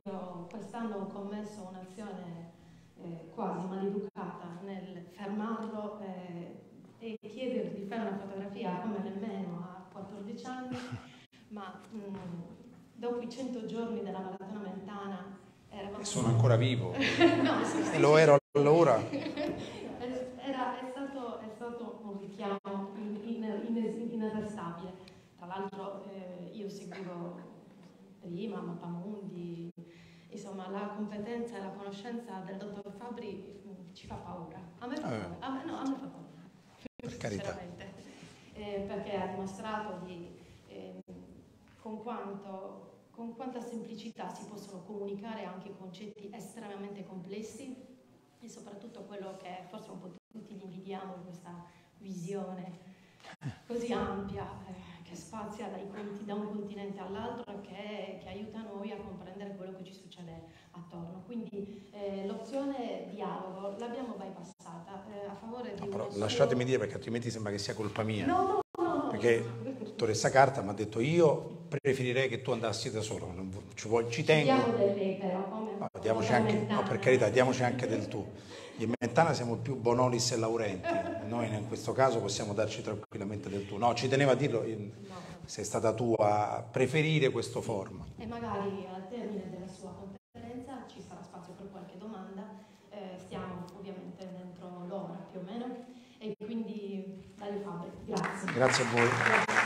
quest'anno ho commesso un'azione quasi maleducata nel fermarlo e chiedergli di fare una fotografia come nemmeno a 14 anni, ma dopo i 100 giorni della maratona mentana eravamo... Sono ancora vivo. No, sì. Lo ero allora. È stato un richiamo inarrestabile. Tra l'altro io seguivo prima Mappamondi, insomma la competenza e la conoscenza del dottor Fabbri ci fa paura. A me fa paura. A me fa paura. Per carità. Perché ha dimostrato con quanta semplicità si possono comunicare anche concetti estremamente complessi e soprattutto quello che forse un po' tutti gli invidiamo, questa visione così ampia che spazia da un continente all'altro e che aiuta noi a comprendere quello che ci succede attorno. Quindi l'opzione dialogo l'abbiamo bypassata a favore di però uno lasciatemi dire, perché altrimenti sembra che sia colpa mia. No. Perché dottoressa Carta mi ha detto: io preferirei che tu andassi da solo, ci tengo. Diamo del lei però, no, diamoci anche, no, per carità, diamoci anche del tu. In Mentana siamo più Bonolis e Laurenti, noi in questo caso possiamo darci tranquillamente del tu. No, ci tenevo a dirlo, sei stata tu a preferire questo format. E magari al termine della sua conferenza ci sarà spazio per qualche domanda, stiamo ovviamente dentro l'ora più o meno, e quindi Dario Fabbri, grazie. Grazie a voi.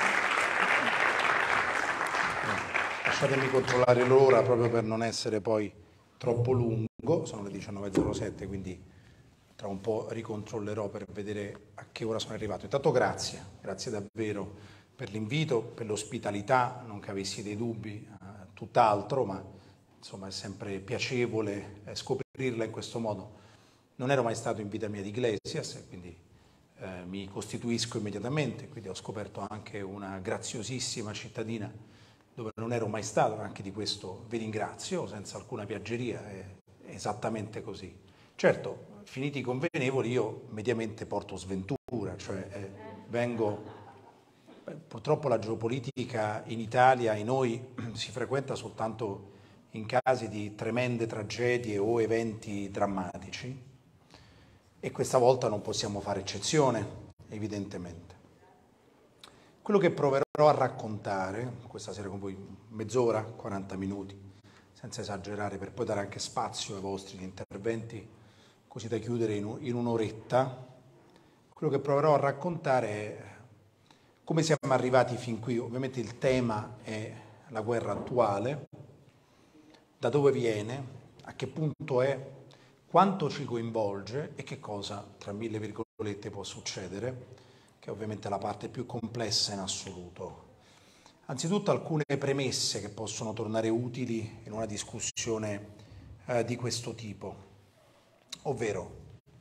Lasciatemi controllare l'ora proprio per non essere poi troppo lungo, sono le 19.07, quindi tra un po' ricontrollerò per vedere a che ora sono arrivato. Intanto grazie davvero per l'invito, per l'ospitalità, non che avessi dei dubbi, tutt'altro, ma insomma è sempre piacevole scoprirla in questo modo. Non ero mai stato in vita mia di Iglesias, quindi mi costituisco immediatamente, quindi ho scoperto anche una graziosissima cittadina dove non ero mai stato, anche di questo vi ringrazio, senza alcuna piaggeria, è esattamente così. Certo, finiti i convenevoli io mediamente porto sventura, cioè vengo... Purtroppo la geopolitica in Italia e noi si frequenta soltanto in casi di tremende tragedie o eventi drammatici e questa volta non possiamo fare eccezione, evidentemente. Quello che proverò a raccontare questa sera con voi, mezz'ora, 40 minuti, senza esagerare, per poi dare anche spazio ai vostri interventi, così da chiudere in un'oretta, quello che proverò a raccontare è come siamo arrivati fin qui. Ovviamente il tema è la guerra attuale, da dove viene, a che punto è, quanto ci coinvolge e che cosa, tra mille virgolette, può succedere, che è ovviamente la parte più complessa in assoluto. Anzitutto alcune premesse che possono tornare utili in una discussione di questo tipo, ovvero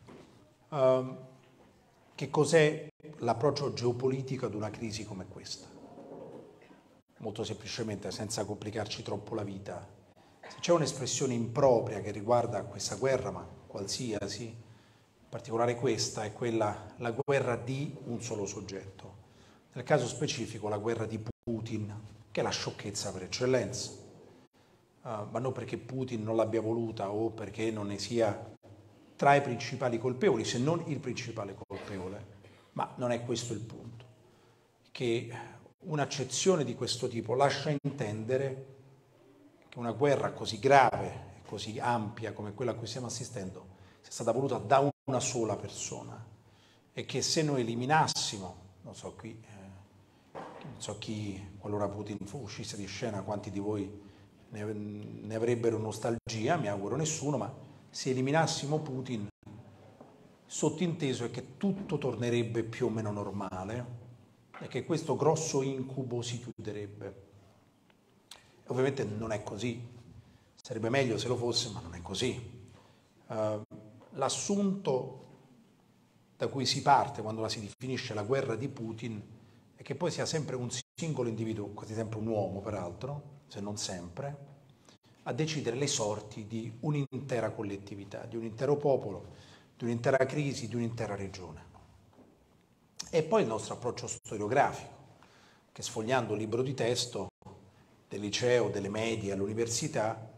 che cos'è l'approccio geopolitico ad una crisi come questa? Molto semplicemente, senza complicarci troppo la vita, se c'è un'espressione impropria che riguarda questa guerra, ma qualsiasi, in particolare questa, è la guerra di un solo soggetto. Nel caso specifico la guerra di Putin, che è la sciocchezza per eccellenza, ma non perché Putin non l'abbia voluta o perché non ne sia tra i principali colpevoli, se non il principale colpevole, ma non è questo il punto, che un'accezione di questo tipo lascia intendere che una guerra così grave, così ampia come quella a cui stiamo assistendo, sia stata voluta da una sola persona e che se noi eliminassimo, non so chi, qualora Putin uscisse di scena, quanti di voi ne avrebbero nostalgia, mi auguro nessuno, ma se eliminassimo Putin, sottinteso è che tutto tornerebbe più o meno normale e che questo grosso incubo si chiuderebbe. Ovviamente non è così, sarebbe meglio se lo fosse, ma non è così. L'assunto da cui si parte quando la si definisce la guerra di Putin è che poi sia sempre un singolo individuo, quasi sempre un uomo peraltro, se non sempre, a decidere le sorti di un'intera collettività, di un intero popolo, di un'intera crisi, di un'intera regione. E poi il nostro approccio storiografico, che sfogliando un libro di testo del liceo, delle medie, all'università,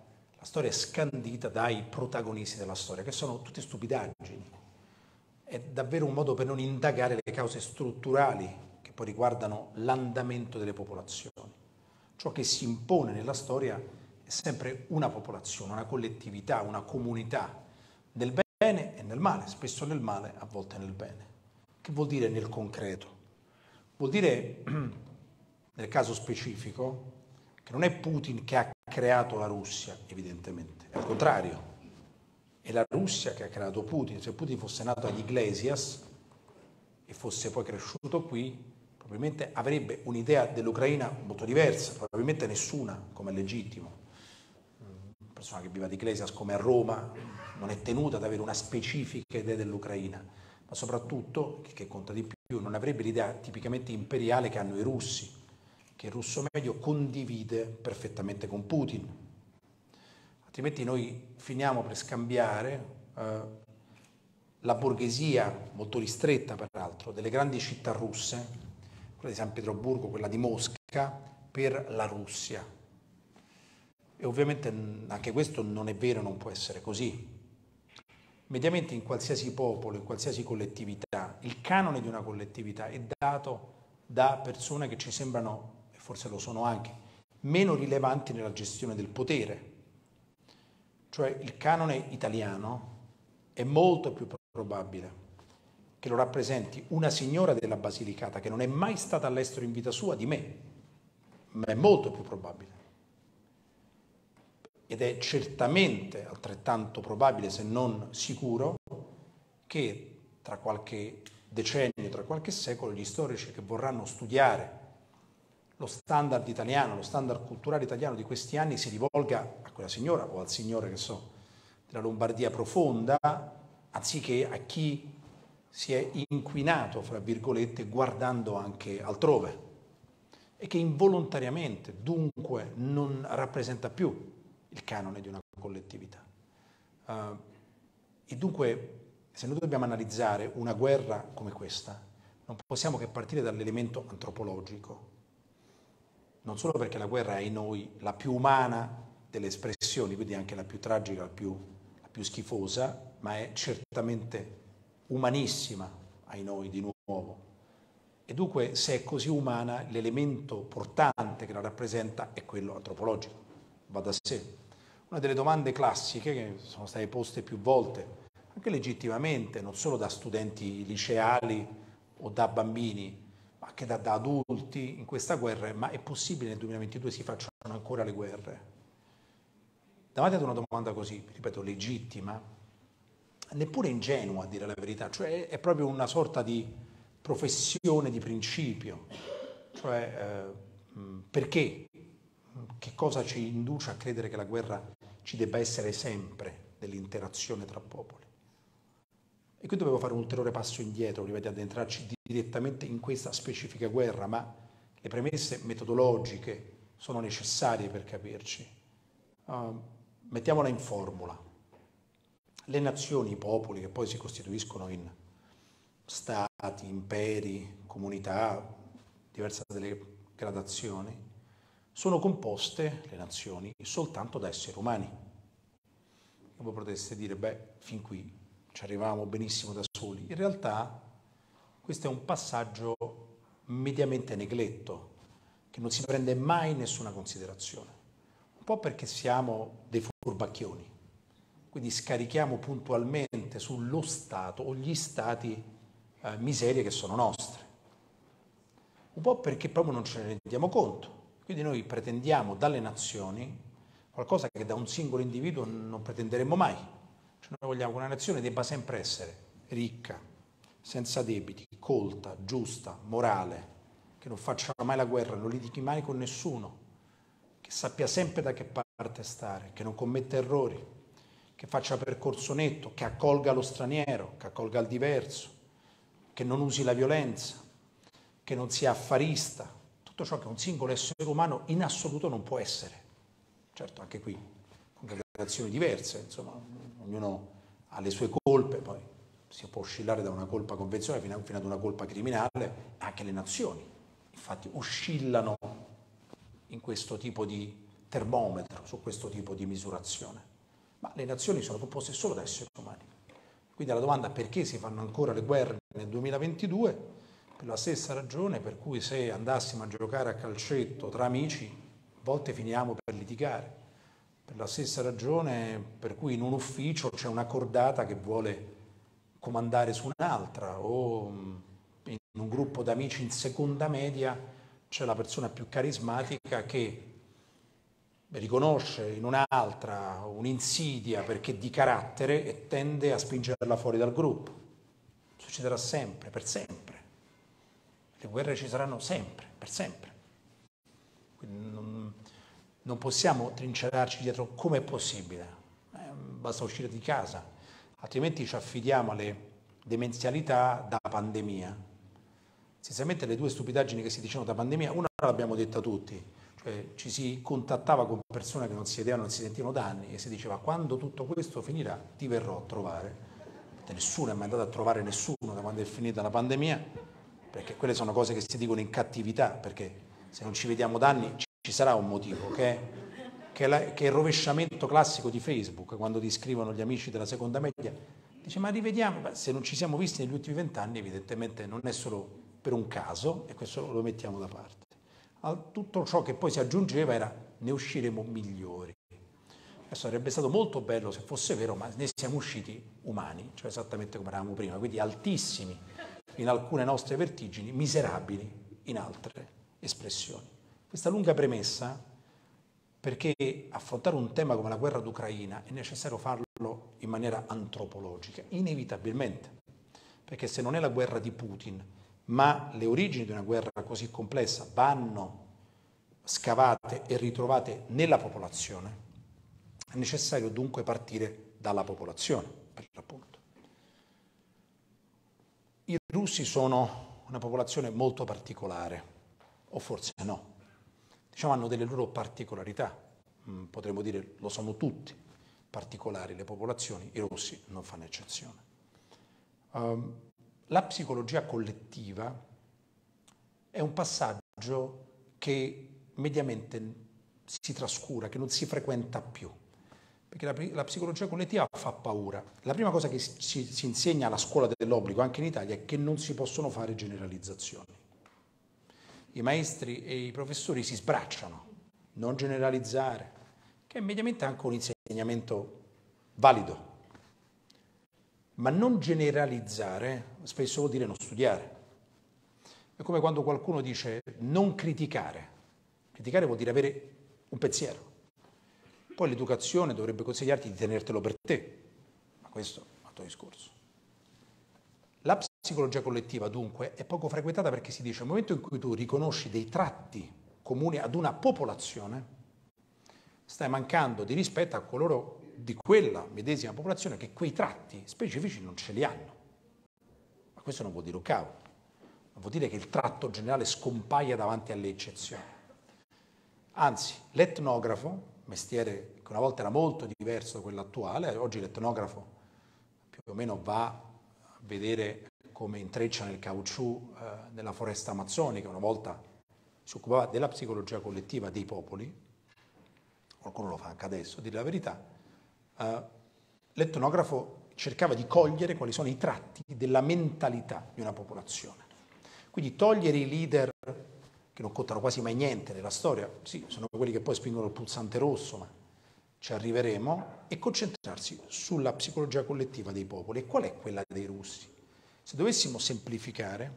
La storia è scandita dai protagonisti della storia, che sono tutte stupidaggini. È davvero un modo per non indagare le cause strutturali che poi riguardano l'andamento delle popolazioni. Ciò che si impone nella storia è sempre una popolazione, una collettività, una comunità, nel bene e nel male, spesso nel male, a volte nel bene. Che vuol dire nel concreto? Vuol dire, nel caso specifico, che non è Putin che ha creato la Russia, evidentemente, è al contrario. È la Russia che ha creato Putin. Se Putin fosse nato agli Iglesias e fosse poi cresciuto qui, probabilmente avrebbe un'idea dell'Ucraina molto diversa, probabilmente nessuna, come è legittimo. Una persona che vive ad Iglesias come a Roma non è tenuta ad avere una specifica idea dell'Ucraina, ma soprattutto, che conta di più, non avrebbe l'idea tipicamente imperiale che hanno i russi, che il russo medio condivide perfettamente con Putin. Altrimenti noi finiamo per scambiare la borghesia, molto ristretta peraltro, delle grandi città russe, quella di San Pietroburgo, quella di Mosca, per la Russia. E ovviamente anche questo non è vero, non può essere così. Mediamente in qualsiasi popolo, in qualsiasi collettività, il canone di una collettività è dato da persone che ci sembrano, forse lo sono anche, meno rilevanti nella gestione del potere. Cioè il canone italiano è molto più probabile che lo rappresenti una signora della Basilicata che non è mai stata all'estero in vita sua di me, ma è molto più probabile. Ed è certamente altrettanto probabile, se non sicuro, che tra qualche decennio, tra qualche secolo, gli storici che vorranno studiare lo standard italiano, lo standard culturale italiano di questi anni si rivolga a quella signora o al signore, che so, della Lombardia profonda, anziché a chi si è inquinato, fra virgolette, guardando anche altrove e che involontariamente, dunque, non rappresenta più il canone di una collettività. E dunque, se noi dobbiamo analizzare una guerra come questa, non possiamo che partire dall'elemento antropologico. Non solo perché la guerra è in noi la più umana delle espressioni, quindi anche la più tragica, la più schifosa, ma è certamente umanissima ai noi di nuovo. E dunque, se è così umana, l'elemento portante che la rappresenta è quello antropologico. Va da sé. Una delle domande classiche che sono state poste più volte, anche legittimamente, non solo da studenti liceali o da bambini, ma anche da adulti in questa guerra, ma è possibile nel 2022 si facciano ancora le guerre? Davanti ad una domanda così, ripeto, legittima, neppure ingenua a dire la verità, cioè è proprio una sorta di professione di principio, cioè perché? Che cosa ci induce a credere che la guerra ci debba essere sempre dell'interazione tra popoli? E qui dovevo fare un ulteriore passo indietro prima di addentrarci direttamente in questa specifica guerra, ma le premesse metodologiche sono necessarie per capirci. Mettiamola in formula. Le nazioni, i popoli che poi si costituiscono in stati, imperi, comunità, diverse delle gradazioni, sono composte, le nazioni, soltanto da esseri umani. E voi potreste dire, fin qui ci arrivavamo benissimo da soli. In realtà questo è un passaggio mediamente negletto, che non si prende mai in nessuna considerazione. Un po' perché siamo dei furbacchioni, quindi scarichiamo puntualmente sullo Stato o gli Stati miserie che sono nostre. Un po' perché proprio non ce ne rendiamo conto. Quindi noi pretendiamo dalle nazioni qualcosa che da un singolo individuo non pretenderemo mai. Cioè noi vogliamo che una nazione debba sempre essere ricca, senza debiti, colta, giusta, morale, che non faccia mai la guerra, non litighi mai con nessuno, che sappia sempre da che parte stare, che non commetta errori, che faccia percorso netto, che accolga lo straniero, che accolga il diverso, che non usi la violenza, che non sia affarista, tutto ciò che un singolo essere umano in assoluto non può essere. Certo, anche qui, con gradazioni diverse, insomma, ognuno ha le sue colpe, poi si può oscillare da una colpa convenzionale fino ad una colpa criminale, anche le nazioni, infatti, oscillano in questo tipo di termometro su questo tipo di misurazione. Ma le nazioni sono composte solo da esseri umani. Quindi alla domanda perché si fanno ancora le guerre nel 2022, per la stessa ragione per cui se andassimo a giocare a calcetto tra amici, a volte finiamo per litigare. Per la stessa ragione per cui in un ufficio c'è una cordata che vuole comandare su un'altra, o in un gruppo d'amici in seconda media c'è la persona più carismatica che riconosce in un'altra un'insidia perché di carattere e tende a spingerla fuori dal gruppo. Succederà sempre, per sempre. Le guerre ci saranno sempre, per sempre. Quindi non possiamo trincerarci dietro come è possibile. Basta uscire di casa, altrimenti ci affidiamo alle demenzialità da pandemia. Essenzialmente le due stupidaggini che si dicevano da pandemia, una l'abbiamo detta tutti, cioè ci si contattava con persone che non si vedevano, non si sentivano da anni e si diceva quando tutto questo finirà ti verrò a trovare. Nessuno è mai andato a trovare nessuno da quando è finita la pandemia, perché quelle sono cose che si dicono in cattività, perché se non ci vediamo da anni ci sarà un motivo, che è il rovesciamento classico di Facebook, quando ti scrivono gli amici della seconda media, dice ma rivediamo, ma se non ci siamo visti negli ultimi 20 anni evidentemente non è solo per un caso e questo lo mettiamo da parte. Tutto ciò che poi si aggiungeva era ne usciremo migliori. Sarebbe stato molto bello se fosse vero, ma ne siamo usciti umani, cioè esattamente come eravamo prima, quindi altissimi in alcune nostre vertigini, miserabili in altre espressioni. Questa lunga premessa, perché affrontare un tema come la guerra d'Ucraina è necessario farlo in maniera antropologica, inevitabilmente, perché se non è la guerra di Putin, ma le origini di una guerra così complessa vanno scavate e ritrovate nella popolazione, è necessario dunque partire dalla popolazione, per l'appunto. I russi sono una popolazione molto particolare, o forse no, diciamo hanno delle loro particolarità, potremmo dire lo sono tutti particolari le popolazioni, i russi non fanno eccezione. La psicologia collettiva è un passaggio che mediamente si trascura, che non si frequenta più, perché la psicologia collettiva fa paura. La prima cosa che si insegna alla scuola dell'obbligo, anche in Italia, è che non si possono fare generalizzazioni. I maestri e i professori si sbracciano, non generalizzare, che è mediamente anche un insegnamento valido. Ma non generalizzare spesso vuol dire non studiare. È come quando qualcuno dice non criticare. Criticare vuol dire avere un pensiero. Poi l'educazione dovrebbe consigliarti di tenertelo per te, ma questo è un altro discorso. La psicologia collettiva dunque è poco frequentata perché si dice nel momento in cui tu riconosci dei tratti comuni ad una popolazione, stai mancando di rispetto a coloro di quella medesima popolazione che quei tratti specifici non ce li hanno. Ma questo non vuol dire un cavolo, non vuol dire che il tratto generale scompaia davanti alle eccezioni. Anzi, l'etnografo, mestiere che una volta era molto diverso da quello attuale, oggi l'etnografo più o meno va a vedere come intreccia nel caucciù nella foresta amazzonica, una volta si occupava della psicologia collettiva dei popoli, qualcuno lo fa anche adesso, a dire la verità. L'etnografo cercava di cogliere quali sono i tratti della mentalità di una popolazione. Quindi togliere i leader che non contano quasi mai niente nella storia, sì, sono quelli che poi spingono il pulsante rosso, ma ci arriveremo, e concentrarsi sulla psicologia collettiva dei popoli. E qual è quella dei russi? Se dovessimo semplificare,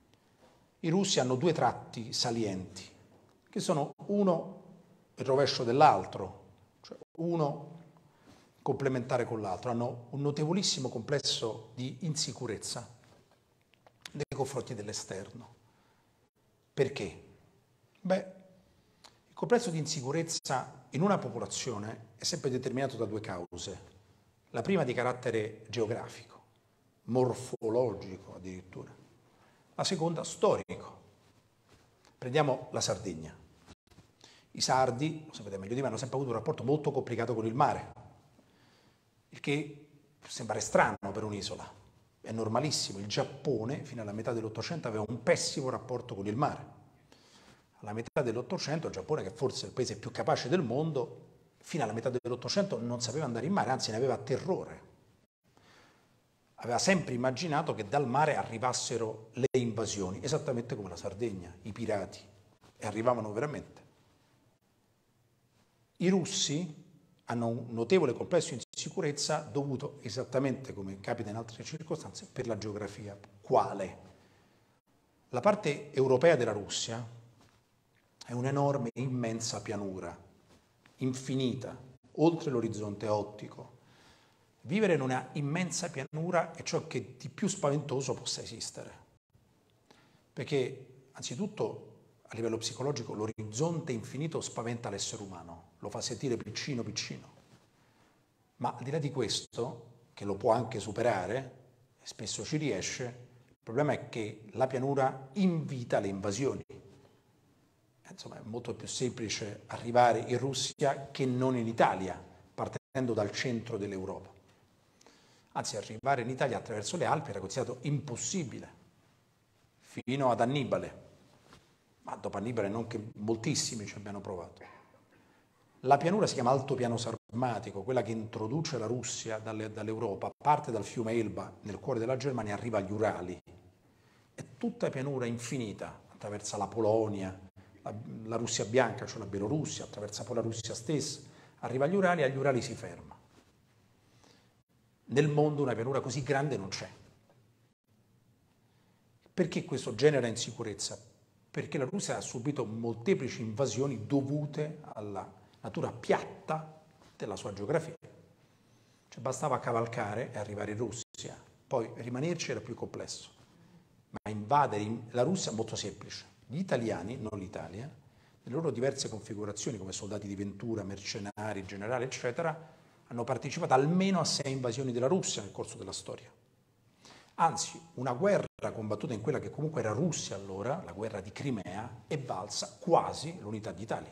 i russi hanno due tratti salienti, che sono uno il rovescio dell'altro, cioè uno complementare con l'altro. Hanno un notevolissimo complesso di insicurezza nei confronti dell'esterno. Perché? Beh, il complesso di insicurezza in una popolazione è sempre determinato da due cause. La prima di carattere geografico, morfologico addirittura. La seconda storico. Prendiamo la Sardegna. I sardi, lo sapete meglio di me, hanno sempre avuto un rapporto molto complicato con il mare, il che può sembrare strano per un'isola. È normalissimo, il Giappone fino alla metà dell'Ottocento aveva un pessimo rapporto con il mare. Alla metà dell'Ottocento il Giappone, che forse è il paese più capace del mondo, fino alla metà dell'Ottocento non sapeva andare in mare, anzi ne aveva terrore. Aveva sempre immaginato che dal mare arrivassero le invasioni, esattamente come la Sardegna, i pirati, e arrivavano veramente. I russi hanno un notevole complesso di insicurezza dovuto, esattamente come capita in altre circostanze, per la geografia. Quale? La parte europea della Russia è un'enorme, immensa pianura, infinita, oltre l'orizzonte ottico. Vivere in una immensa pianura è ciò che di più spaventoso possa esistere, perché anzitutto a livello psicologico l'orizzonte infinito spaventa l'essere umano, lo fa sentire piccino piccino, ma al di là di questo, che lo può anche superare, e spesso ci riesce, il problema è che la pianura invita le invasioni. Insomma, è molto più semplice arrivare in Russia che non in Italia, partendo dal centro dell'Europa. Anzi, arrivare in Italia attraverso le Alpi era considerato impossibile, fino ad Annibale. Ma dopo Annibale non che moltissimi ci abbiano provato. La pianura si chiama Altopiano Sarmatico, quella che introduce la Russia dall'Europa, parte dal fiume Elba, nel cuore della Germania, arriva agli Urali. È tutta pianura infinita, attraversa la Polonia, la Russia bianca, cioè la Bielorussia, attraversa poi la Russia stessa, arriva agli Urali e agli Urali si ferma. Nel mondo una pianura così grande non c'è. Perché questo genera insicurezza? Perché la Russia ha subito molteplici invasioni dovute alla natura piatta della sua geografia. Cioè bastava cavalcare e arrivare in Russia, poi rimanerci era più complesso. Ma invadere la Russia è molto semplice. Gli italiani, non l'Italia, nelle loro diverse configurazioni come soldati di Ventura, mercenari, generali, eccetera, hanno partecipato almeno a 6 invasioni della Russia nel corso della storia. Anzi, una guerra combattuta in quella che comunque era Russia allora, la guerra di Crimea, è valsa quasi l'unità d'Italia.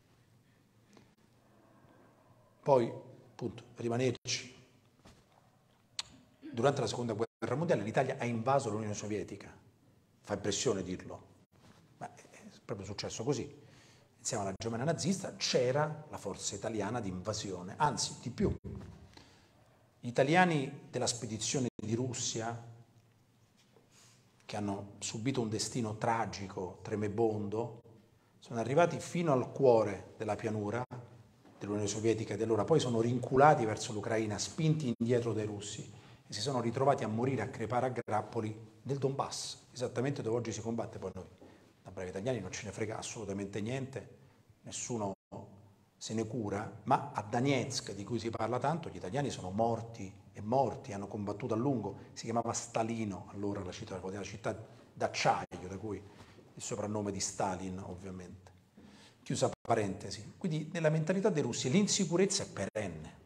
Poi, appunto, rimanerci. Durante la seconda guerra mondiale l'Italia ha invaso l'Unione Sovietica. Fa impressione dirlo, ma è proprio successo così. Insieme alla Germania nazista c'era la forza italiana di invasione, anzi di più. Gli italiani della spedizione di Russia, che hanno subito un destino tragico, tremebondo, sono arrivati fino al cuore della pianura dell'Unione Sovietica e dell'ora, poi sono rinculati verso l'Ucraina, spinti indietro dai russi e si sono ritrovati a morire, a crepare a grappoli nel Donbass, esattamente dove oggi si combatte. Poi noi, da bravi italiani, non ce ne frega assolutamente niente, nessuno se ne cura, ma a Donetsk, di cui si parla tanto, gli italiani sono morti e morti, hanno combattuto a lungo, si chiamava Stalino allora la città d'acciaio, da cui il soprannome di Stalin ovviamente. Chiusa parentesi. Quindi nella mentalità dei russi l'insicurezza è perenne.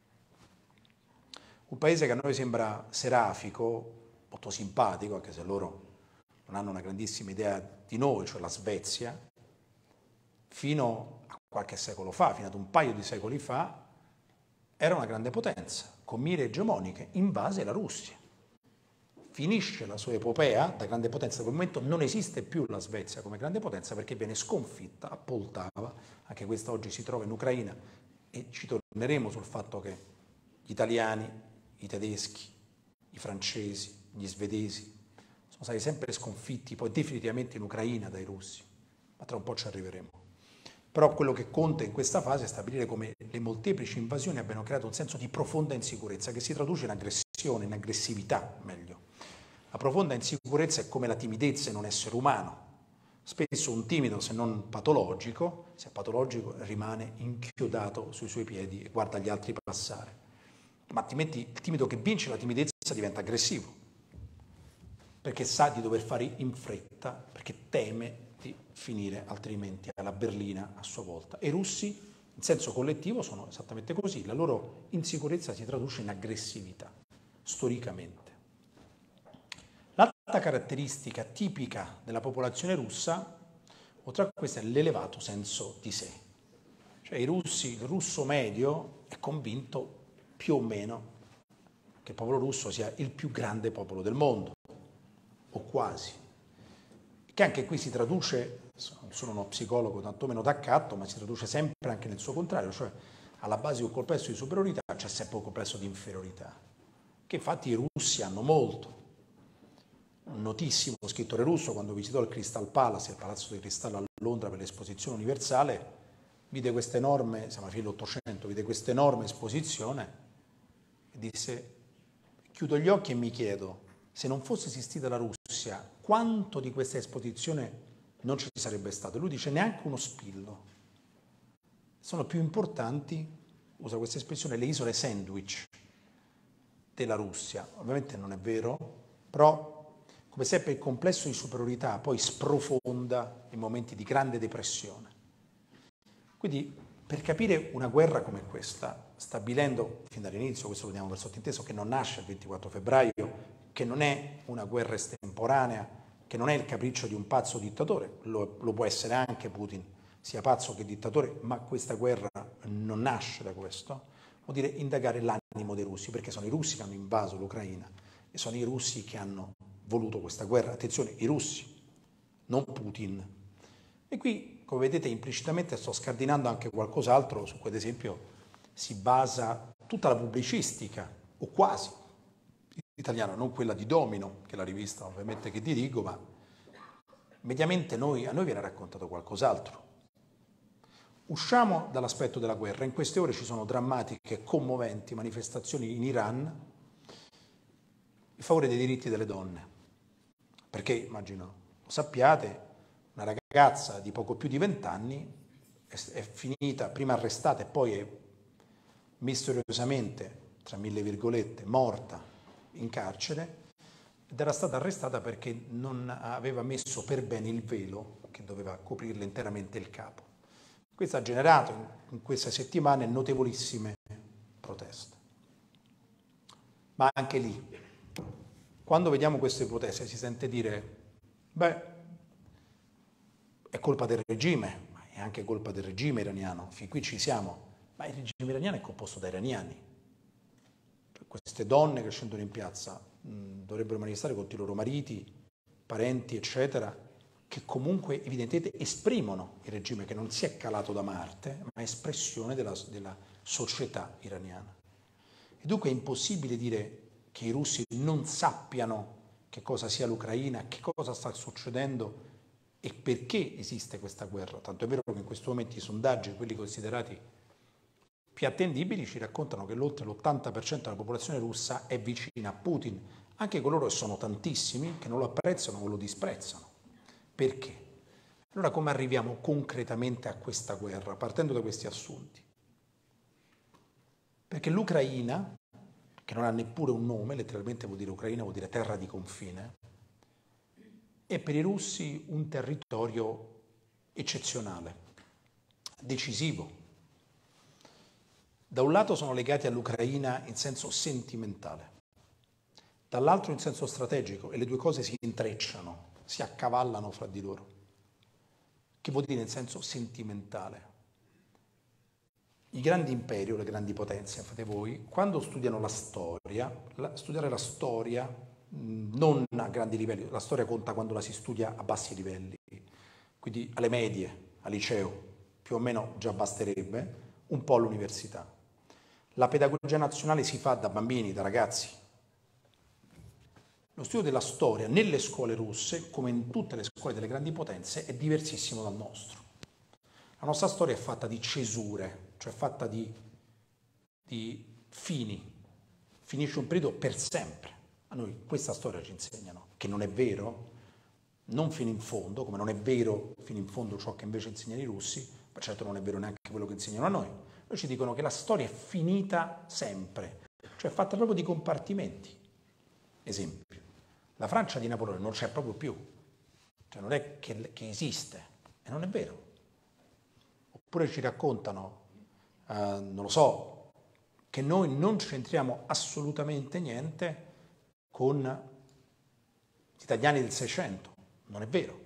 Un paese che a noi sembra serafico, molto simpatico, anche se loro non hanno una grandissima idea di noi, cioè la Svezia, fino a qualche secolo fa, fino ad un paio di secoli fa, era una grande potenza, con mire egemoniche, invase la Russia. Finisce la sua epopea da grande potenza, da quel momento non esiste più la Svezia come grande potenza perché viene sconfitta a Poltava, anche questa oggi si trova in Ucraina, e ci torneremo sul fatto che gli italiani, i tedeschi, i francesi, gli svedesi sono stati sempre sconfitti poi definitivamente in Ucraina dai russi, ma tra un po' ci arriveremo. Però quello che conta in questa fase è stabilire come le molteplici invasioni abbiano creato un senso di profonda insicurezza che si traduce in aggressione, in aggressività meglio. La profonda insicurezza è come la timidezza in un essere umano. Spesso un timido, se non patologico, se è patologico rimane inchiodato sui suoi piedi e guarda gli altri passare. Ma altrimenti il timido che vince la timidezza diventa aggressivo, perché sa di dover fare in fretta, perché teme di finire altrimenti alla berlina a sua volta. E i russi, in senso collettivo, sono esattamente così. La loro insicurezza si traduce in aggressività, storicamente. L'altra caratteristica tipica della popolazione russa, oltre a questa, è l'elevato senso di sé. Cioè il russo medio è convinto più o meno che il popolo russo sia il più grande popolo del mondo, o quasi, che anche qui si traduce non sono uno psicologo tantomeno d'accatto, ma si traduce sempre anche nel suo contrario, cioè alla base di un complesso di superiorità c'è sempre un complesso di inferiorità, che infatti i russi hanno molto. Un notissimo scrittore russo, quando visitò il Crystal Palace, il Palazzo di Cristallo a Londra per l'esposizione universale, vide questa enorme, siamo alla fine dell'Ottocento, vide questa enorme esposizione e disse: chiudo gli occhi e mi chiedo, se non fosse esistita la Russia, quanto di questa esposizione non ci sarebbe stato? E lui dice: neanche uno spillo. Sono più importanti, usa questa espressione, le isole sandwich della Russia. Ovviamente non è vero, però come sempre il complesso di superiorità poi sprofonda in momenti di grande depressione. Quindi per capire una guerra come questa, stabilendo fin dall'inizio, questo lo diamo per sottinteso, che non nasce il 24 febbraio, che non è una guerra estemporanea, che non è il capriccio di un pazzo dittatore, lo può essere anche Putin, sia pazzo che dittatore, ma questa guerra non nasce da questo, vuol dire indagare l'animo dei russi, perché sono i russi che hanno invaso l'Ucraina e sono i russi che hanno voluto questa guerra. Attenzione, i russi, non Putin. E qui, come vedete, implicitamente sto scardinando anche qualcos'altro su cui, ad esempio, si basa tutta la pubblicistica, o quasi, italiana, non quella di Domino, che è la rivista ovviamente che dirigo, ma mediamente a noi viene raccontato qualcos'altro. Usciamo dall'aspetto della guerra. In queste ore ci sono drammatiche e commoventi manifestazioni in Iran in favore dei diritti delle donne. Perché, immagino lo sappiate, una ragazza di poco più di 20 anni è finita, prima arrestata e poi è misteriosamente, tra mille virgolette, morta in carcere, ed era stata arrestata perché non aveva messo per bene il velo che doveva coprirle interamente il capo. Questo ha generato in queste settimane notevolissime proteste. Ma anche lì, quando vediamo queste proteste si sente dire: beh, è colpa del regime, ma è anche colpa del regime iraniano, fin qui ci siamo, ma il regime iraniano è composto da iraniani. Queste donne che scendono in piazza dovrebbero manifestare contro i loro mariti, parenti, eccetera, che comunque evidentemente esprimono il regime che non si è calato da Marte, ma è espressione della società iraniana. E dunque è impossibile dire che i russi non sappiano che cosa sia l'Ucraina, che cosa sta succedendo e perché esiste questa guerra. Tanto è vero che in questo momento i sondaggi, quelli considerati più attendibili, ci raccontano che oltre l'80% della popolazione russa è vicina a Putin, anche coloro che sono tantissimi, che non lo apprezzano o lo disprezzano. Perché? Allora come arriviamo concretamente a questa guerra, partendo da questi assunti? Perché l'Ucraina, che non ha neppure un nome, letteralmente vuol dire Ucraina, vuol dire terra di confine, è per i russi un territorio eccezionale, decisivo. Da un lato sono legati all'Ucraina in senso sentimentale, dall'altro in senso strategico, e le due cose si intrecciano, si accavallano fra di loro. Che vuol dire in senso sentimentale? I grandi imperi o le grandi potenze, fate voi, quando studiano la storia, studiare la storia non a grandi livelli, la storia conta quando la si studia a bassi livelli, quindi alle medie, al liceo, più o meno già basterebbe, un po' all'università. La pedagogia nazionale si fa da bambini, da ragazzi. Lo studio della storia nelle scuole russe, come in tutte le scuole delle grandi potenze, è diversissimo dal nostro. La nostra storia è fatta di cesure, cioè fatta di fini. Finisce un periodo per sempre. A noi questa storia ci insegnano, che non è vero, non fino in fondo, come non è vero fino in fondo ciò che invece insegnano i russi, ma certo non è vero neanche quello che insegnano a noi. Noi ci dicono che la storia è finita sempre, cioè è fatta proprio di compartimenti. Esempio, la Francia di Napoleone non c'è proprio più, cioè non è che esiste, e non è vero. Oppure ci raccontano, non lo so, che noi non c'entriamo assolutamente niente con gli italiani del Seicento, non è vero.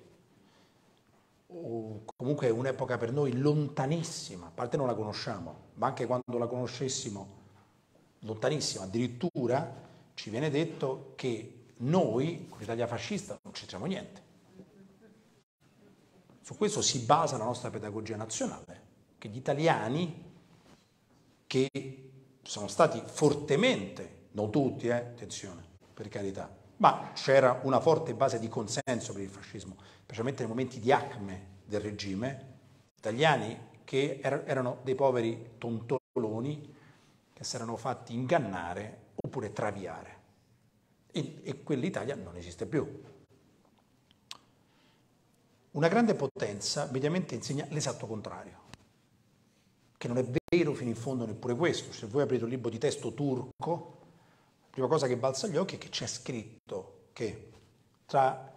O comunque è un'epoca per noi lontanissima, a parte non la conosciamo, ma anche quando la conoscessimo, lontanissima, addirittura ci viene detto che noi, con l'Italia fascista, non c'entriamo niente. Su questo si basa la nostra pedagogia nazionale, che gli italiani che sono stati fortemente, non tutti, attenzione, per carità, ma c'era una forte base di consenso per il fascismo, specialmente nei momenti di acme del regime, italiani che erano dei poveri tontoloni che si erano fatti ingannare oppure traviare. E quell'Italia non esiste più. Una grande potenza mediamente insegna l'esatto contrario, che non è vero fino in fondo neppure questo. Se voi aprite un libro di testo turco, la prima cosa che balza agli occhi è che c'è scritto che tra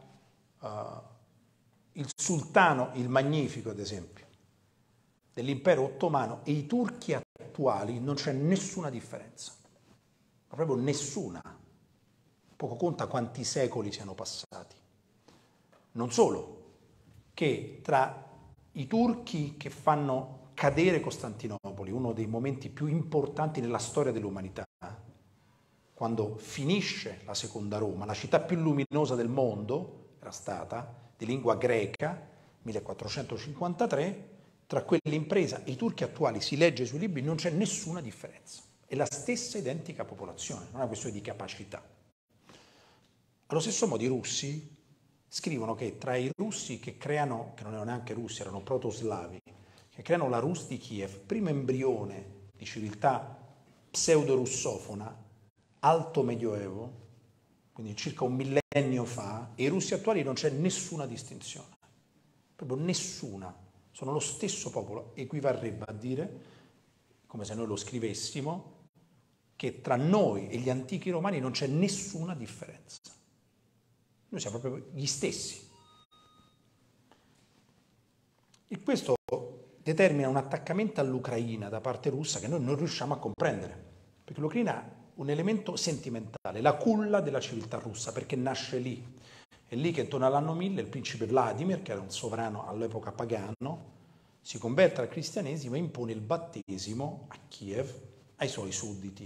il sultano, il Magnifico ad esempio, dell'impero ottomano e i turchi attuali non c'è nessuna differenza, ma proprio nessuna. Poco conta quanti secoli siano passati. Non solo, che tra i turchi che fanno cadere Costantinopoli, uno dei momenti più importanti nella storia dell'umanità, quando finisce la seconda Roma, la città più luminosa del mondo, era stata, di lingua greca, 1453, tra quell'impresa e i turchi attuali si legge sui libri, non c'è nessuna differenza. È la stessa identica popolazione, non è una questione di capacità. Allo stesso modo i russi scrivono che tra i russi che creano, che non erano neanche russi, erano protoslavi, che creano la Rus di Kiev, primo embrione di civiltà pseudo-russofona, alto medioevo, quindi circa un millennio fa, e i russi attuali non c'è nessuna distinzione, proprio nessuna, sono lo stesso popolo, equivarrebbe a dire, come se noi lo scrivessimo, che tra noi e gli antichi romani non c'è nessuna differenza. Noi siamo proprio gli stessi. E questo determina un attaccamento all'Ucraina da parte russa che noi non riusciamo a comprendere, perché l'Ucraina ha un elemento sentimentale, la culla della civiltà russa, perché nasce lì. È lì che intorno all'anno 1000 il principe Vladimir, che era un sovrano all'epoca pagano, si converte al cristianesimo e impone il battesimo a Kiev ai suoi sudditi.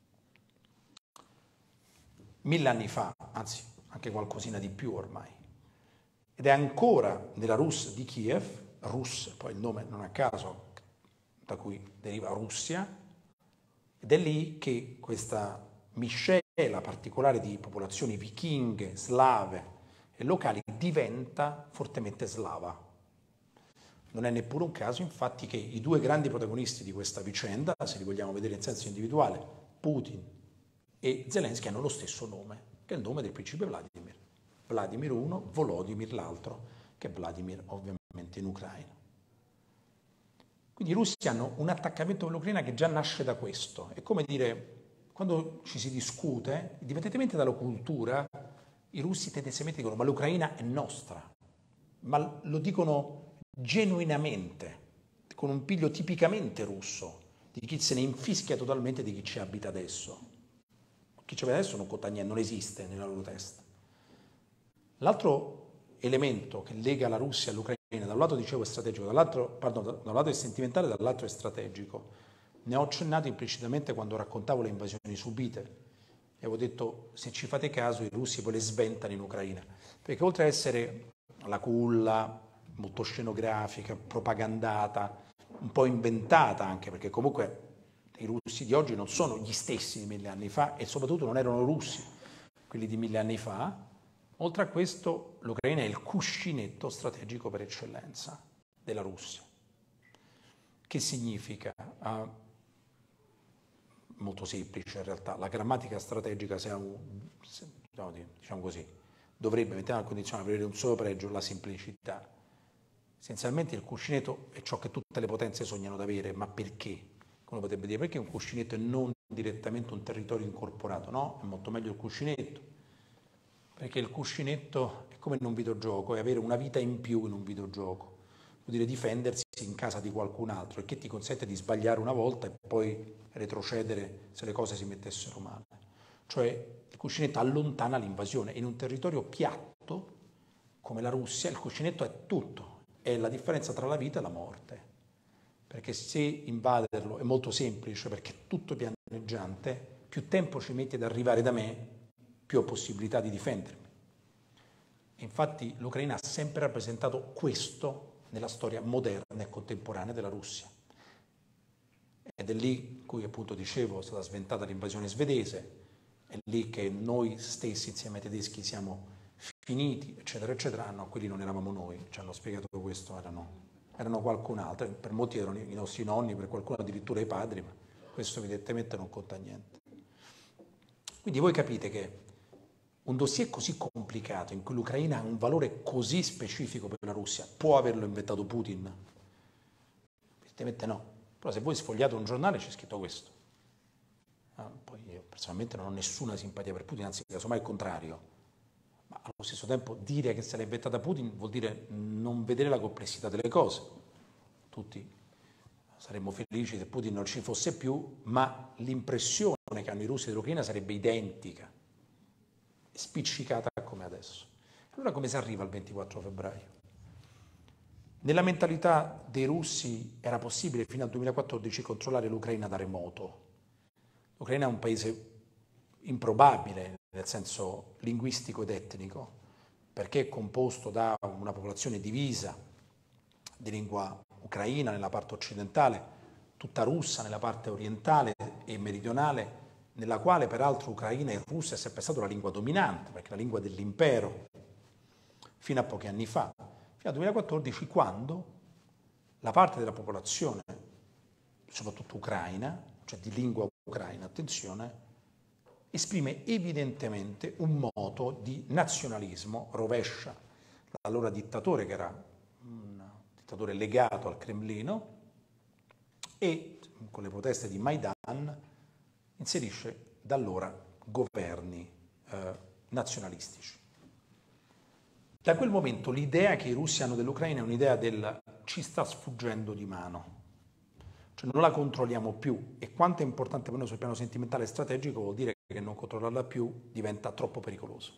1000 anni fa, anzi anche qualcosina di più ormai. Ed è ancora nella Rus di Kiev, Rus, poi il nome non a caso, da cui deriva Russia, ed è lì che questa miscela particolare di popolazioni vichinghe, slave e locali diventa fortemente slava. Non è neppure un caso, infatti, che i due grandi protagonisti di questa vicenda, se li vogliamo vedere in senso individuale, Putin e Zelensky, hanno lo stesso nome, che è il nome del principe Vladimir. Vladimir uno, Volodymyr l'altro, che è Vladimir ovviamente in Ucraina. Quindi i russi hanno un attaccamento con l'Ucraina che già nasce da questo. È come dire, quando ci si discute, indipendentemente dalla cultura, i russi tendenzialmente dicono ma l'Ucraina è nostra, ma lo dicono genuinamente, con un piglio tipicamente russo, di chi se ne infischia totalmente di chi ci abita adesso. Chi ci abita adesso non conta niente, non esiste nella loro testa. L'altro elemento che lega la Russia all'Ucraina, da un lato dicevo è strategico, da un lato è sentimentale, dall'altro è strategico. Ne ho accennato implicitamente quando raccontavo le invasioni subite e avevo detto se ci fate caso i russi poi le sventano in Ucraina, perché oltre ad essere la culla molto scenografica, propagandata, un po' inventata anche, perché comunque i russi di oggi non sono gli stessi di 1000 anni fa e soprattutto non erano russi quelli di 1000 anni fa. Oltre a questo, l'Ucraina è il cuscinetto strategico per eccellenza della Russia. Che significa? Molto semplice in realtà. La grammatica strategica, diciamo così, dovrebbe, mettiamo a condizione di avere un solo pregio, la semplicità. Essenzialmente il cuscinetto è ciò che tutte le potenze sognano di avere, ma perché? Come potrebbe dire, perché un cuscinetto è non direttamente un territorio incorporato? No, è molto meglio il cuscinetto. Perché il cuscinetto è come in un videogioco, è avere una vita in più in un videogioco. Vuol dire difendersi in casa di qualcun altro, e che ti consente di sbagliare una volta e poi retrocedere se le cose si mettessero male. Cioè il cuscinetto allontana l'invasione. In un territorio piatto, come la Russia, il cuscinetto è tutto, è la differenza tra la vita e la morte. Perché se invaderlo è molto semplice, perché è tutto pianeggiante, più tempo ci metti ad arrivare da me, più ho possibilità di difendermi. Infatti l'Ucraina ha sempre rappresentato questo nella storia moderna e contemporanea della Russia. Ed è lì in cui, appunto, dicevo, è stata sventata l'invasione svedese, è lì che noi stessi insieme ai tedeschi siamo finiti, eccetera, eccetera. No, quelli non eravamo noi, ci hanno spiegato questo, erano qualcun altro, per molti erano i nostri nonni, per qualcuno addirittura i padri, ma questo evidentemente non conta niente. Quindi voi capite che un dossier così complicato, in cui l'Ucraina ha un valore così specifico per la Russia, può averlo inventato Putin? Evidentemente no. Però se voi sfogliate un giornale c'è scritto questo. Poi io personalmente non ho nessuna simpatia per Putin, anzi casomai il contrario. Ma allo stesso tempo dire che se l'ha inventata Putin vuol dire non vedere la complessità delle cose. Tutti saremmo felici se Putin non ci fosse più, ma l'impressione che hanno i russi dell'Ucraina sarebbe identica, spiccicata come adesso. Allora come si arriva al 24 febbraio? Nella mentalità dei russi era possibile fino al 2014 controllare l'Ucraina da remoto. L'Ucraina è un paese improbabile nel senso linguistico ed etnico, perché è composto da una popolazione divisa di lingua ucraina nella parte occidentale, tutta russa nella parte orientale e meridionale, nella quale peraltro ucraina e russa è sempre stata la lingua dominante, perché è la lingua dell'impero, fino a pochi anni fa, fino al 2014, quando la parte della popolazione, soprattutto ucraina, cioè di lingua ucraina, attenzione, esprime evidentemente un moto di nazionalismo, rovescia l'allora dittatore, che era un dittatore legato al Cremlino, e con le proteste di Maidan inserisce da allora governi nazionalistici. Da quel momento l'idea che i russi hanno dell'Ucraina è un'idea del ci sta sfuggendo di mano, cioè non la controlliamo più, e quanto è importante per noi sul piano sentimentale e strategico vuol dire che non controllarla più diventa troppo pericoloso.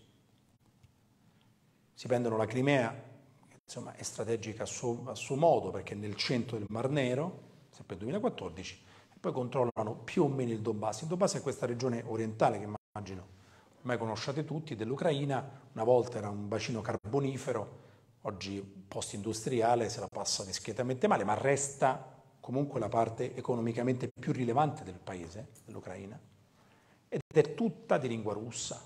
Si prendono la Crimea, che insomma è strategica a suo modo perché è nel centro del Mar Nero, sempre nel 2014, e poi controllano più o meno il Donbass. Il Donbass è questa regione orientale che immagino ormai conosciate tutti, dell'Ucraina. Una volta era un bacino carbonifero, oggi post-industriale, se la passa discretamente male, ma resta comunque la parte economicamente più rilevante del paese, dell'Ucraina, ed è tutta di lingua russa.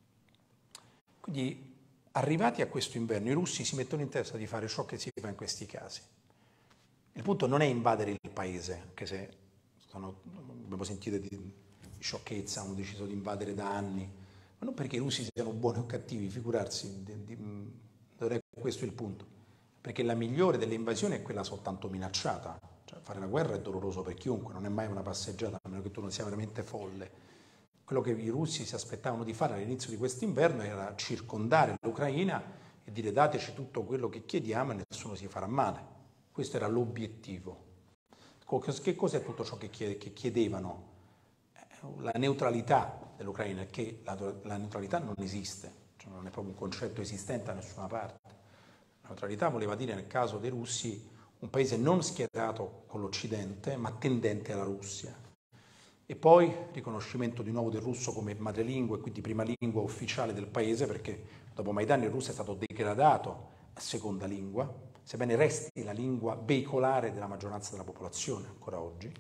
Quindi, arrivati a questo inverno, i russi si mettono in testa di fare ciò che si fa in questi casi. Il punto non è invadere il paese, anche se abbiamo sentito di sciocchezza, hanno deciso di invadere da anni, ma non perché i russi siano buoni o cattivi, figurarsi, non è questo il punto, perché la migliore delle invasioni è quella soltanto minacciata. Cioè, fare la guerra è doloroso per chiunque, non è mai una passeggiata, a meno che tu non sia veramente folle. Quello che i russi si aspettavano di fare all'inizio di quest'inverno era circondare l'Ucraina e dire dateci tutto quello che chiediamo e nessuno si farà male. Questo era l'obiettivo. Che cos'è tutto ciò che chiedevano? La neutralità dell'Ucraina, che la neutralità non esiste, cioè non è proprio un concetto esistente da nessuna parte. La neutralità voleva dire, nel caso dei russi, un paese non schierato con l'Occidente, ma tendente alla Russia. E poi riconoscimento di nuovo del russo come madrelingua e quindi prima lingua ufficiale del paese, perché dopo Maidan il russo è stato degradato a seconda lingua, sebbene resti la lingua veicolare della maggioranza della popolazione ancora oggi.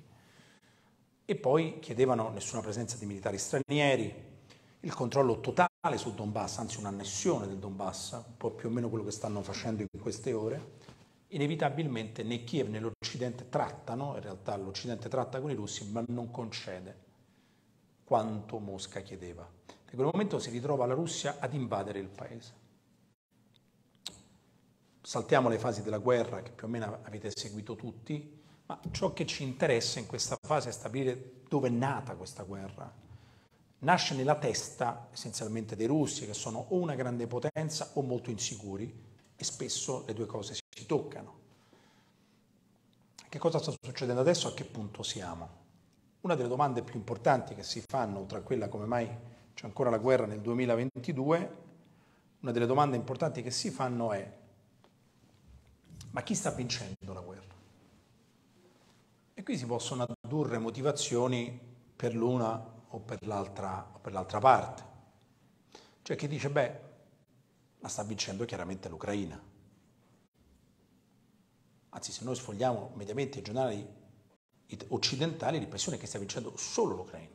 E poi chiedevano nessuna presenza di militari stranieri, il controllo totale sul Donbass, anzi un'annessione del Donbass, un po' più o meno quello che stanno facendo in queste ore. Inevitabilmente né Kiev né l'Occidente trattano, in realtà l'Occidente tratta con i russi, ma non concede quanto Mosca chiedeva. In quel momento si ritrova la Russia ad invadere il paese. Saltiamo le fasi della guerra che più o meno avete seguito tutti, ma ciò che ci interessa in questa fase è stabilire dove è nata questa guerra. Nasce nella testa essenzialmente dei russi, che sono o una grande potenza o molto insicuri, e spesso le due cose si toccano. Che cosa sta succedendo adesso? A che punto siamo? Una delle domande più importanti che si fanno, tra quella come mai c'è ancora la guerra nel 2022, una delle domande importanti che si fanno è: ma chi sta vincendo la guerra? E qui si possono addurre motivazioni per l'una o per l'altra parte. Cioè chi dice, beh, la sta vincendo chiaramente l'Ucraina. Anzi, se noi sfogliamo mediamente i giornali occidentali, l'impressione è che stia vincendo solo l'Ucraina.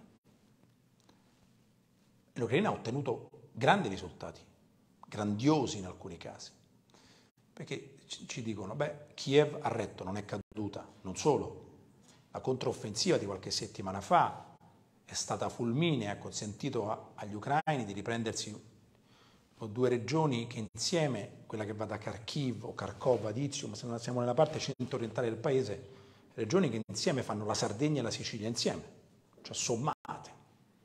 E l'Ucraina ha ottenuto grandi risultati, grandiosi in alcuni casi, perché ci dicono, Kiev ha retto, non è caduta, non solo, la controffensiva di qualche settimana fa è stata fulminea, ha consentito agli ucraini di riprendersi due regioni che insieme, quella che va da Kharkiv o Kharkov ad Izium, se non siamo nella parte centro-orientale del paese, regioni che insieme fanno la Sardegna e la Sicilia insieme, cioè sommate.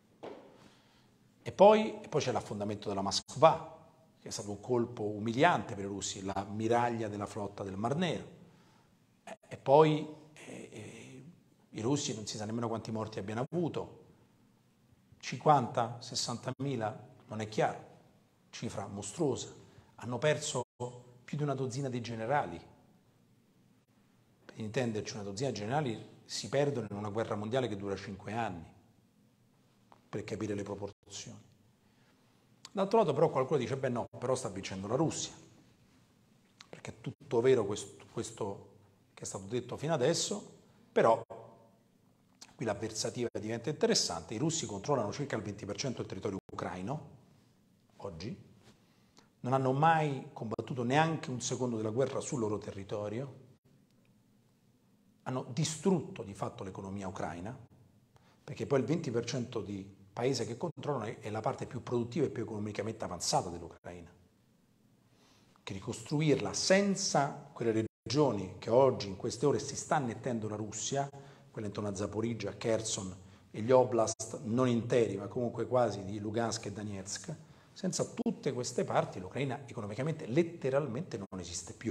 E poi c'è l'affondamento della Moskva, che è stato un colpo umiliante per i russi, la miraglia della flotta del Mar Nero. E poi i russi non si sa nemmeno quanti morti abbiano avuto, 50, 60 mila, non è chiaro, cifra mostruosa. Hanno perso più di una dozzina di generali. Per intenderci, una dozzina di generali si perdono in una guerra mondiale che dura 5 anni, per capire le proporzioni. D'altro lato però qualcuno dice, no, però sta vincendo la Russia, perché è tutto vero questo che è stato detto fino adesso, però qui l'avversativa diventa interessante. I russi controllano circa il 20% del territorio ucraino, oggi, non hanno mai combattuto neanche un secondo della guerra sul loro territorio, hanno distrutto di fatto l'economia ucraina, perché poi il 20% di paese che controllano è la parte più produttiva e più economicamente avanzata dell'Ucraina. Che ricostruirla senza quelle regioni che oggi in queste ore si sta annettendo la Russia, quella intorno a Zaporizhzhia, Kherson e gli oblast non interi, ma comunque quasi di Lugansk e Donetsk, senza tutte queste parti l'Ucraina economicamente letteralmente non esiste più.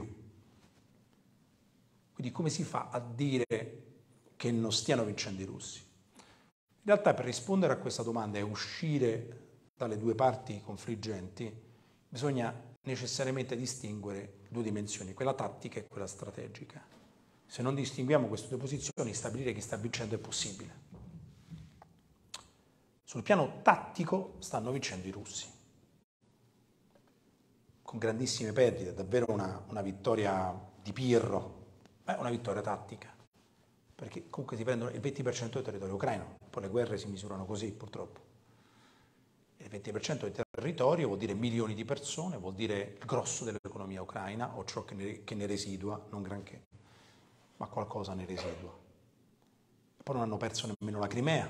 Quindi come si fa a dire che non stiano vincendo i russi? In realtà per rispondere a questa domanda e uscire dalle due parti confliggenti bisogna necessariamente distinguere due dimensioni, quella tattica e quella strategica. Se non distinguiamo queste due posizioni, stabilire chi sta vincendo è possibile. Sul piano tattico stanno vincendo i russi, con grandissime perdite, davvero una vittoria di Pirro, una vittoria tattica, perché comunque si prendono il 20% del territorio ucraino, poi le guerre si misurano così purtroppo. Il 20% del territorio vuol dire milioni di persone, vuol dire il grosso dell'economia ucraina o ciò che ne residua, non granché, ma qualcosa ne residua. Poi non hanno perso nemmeno la Crimea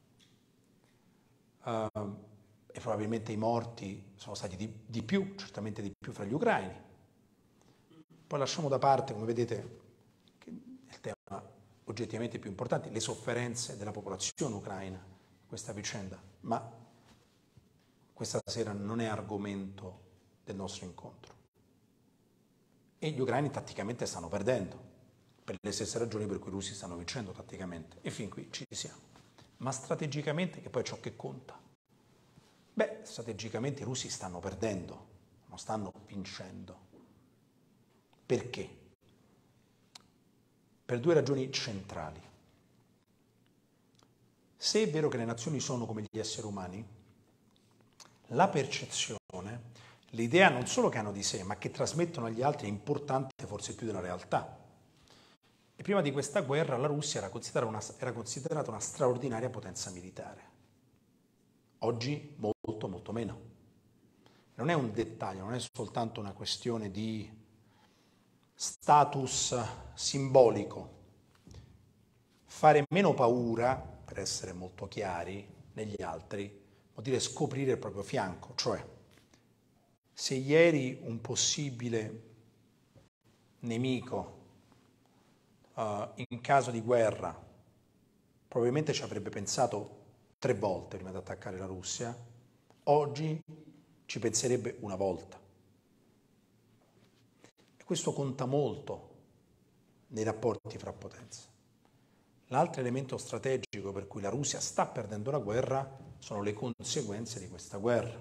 e probabilmente i morti sono stati di più, certamente di più fra gli ucraini. Poi lasciamo da parte, come vedete, che è il tema oggettivamente più importante, le sofferenze della popolazione ucraina, questa vicenda, ma questa sera non è argomento del nostro incontro. E gli ucraini tatticamente stanno perdendo, per le stesse ragioni per cui i russi stanno vincendo tatticamente. E fin qui ci siamo. Ma strategicamente, che poi è ciò che conta. Strategicamente i russi stanno perdendo, non stanno vincendo. Perché? Per due ragioni centrali. Se è vero che le nazioni sono come gli esseri umani, la percezione, l'idea non solo che hanno di sé, ma che trasmettono agli altri è importante forse più della realtà. E prima di questa guerra la Russia era considerata una straordinaria potenza militare. Oggi molto, molto meno. Non è un dettaglio, non è soltanto una questione di status simbolico. Fare meno paura, per essere molto chiari, negli altri, vuol dire scoprire il proprio fianco, cioè se ieri un possibile nemico in caso di guerra probabilmente ci avrebbe pensato 3 volte prima di attaccare la Russia, oggi ci penserebbe una volta. E questo conta molto nei rapporti fra potenze. L'altro elemento strategico per cui la Russia sta perdendo la guerra sono le conseguenze di questa guerra.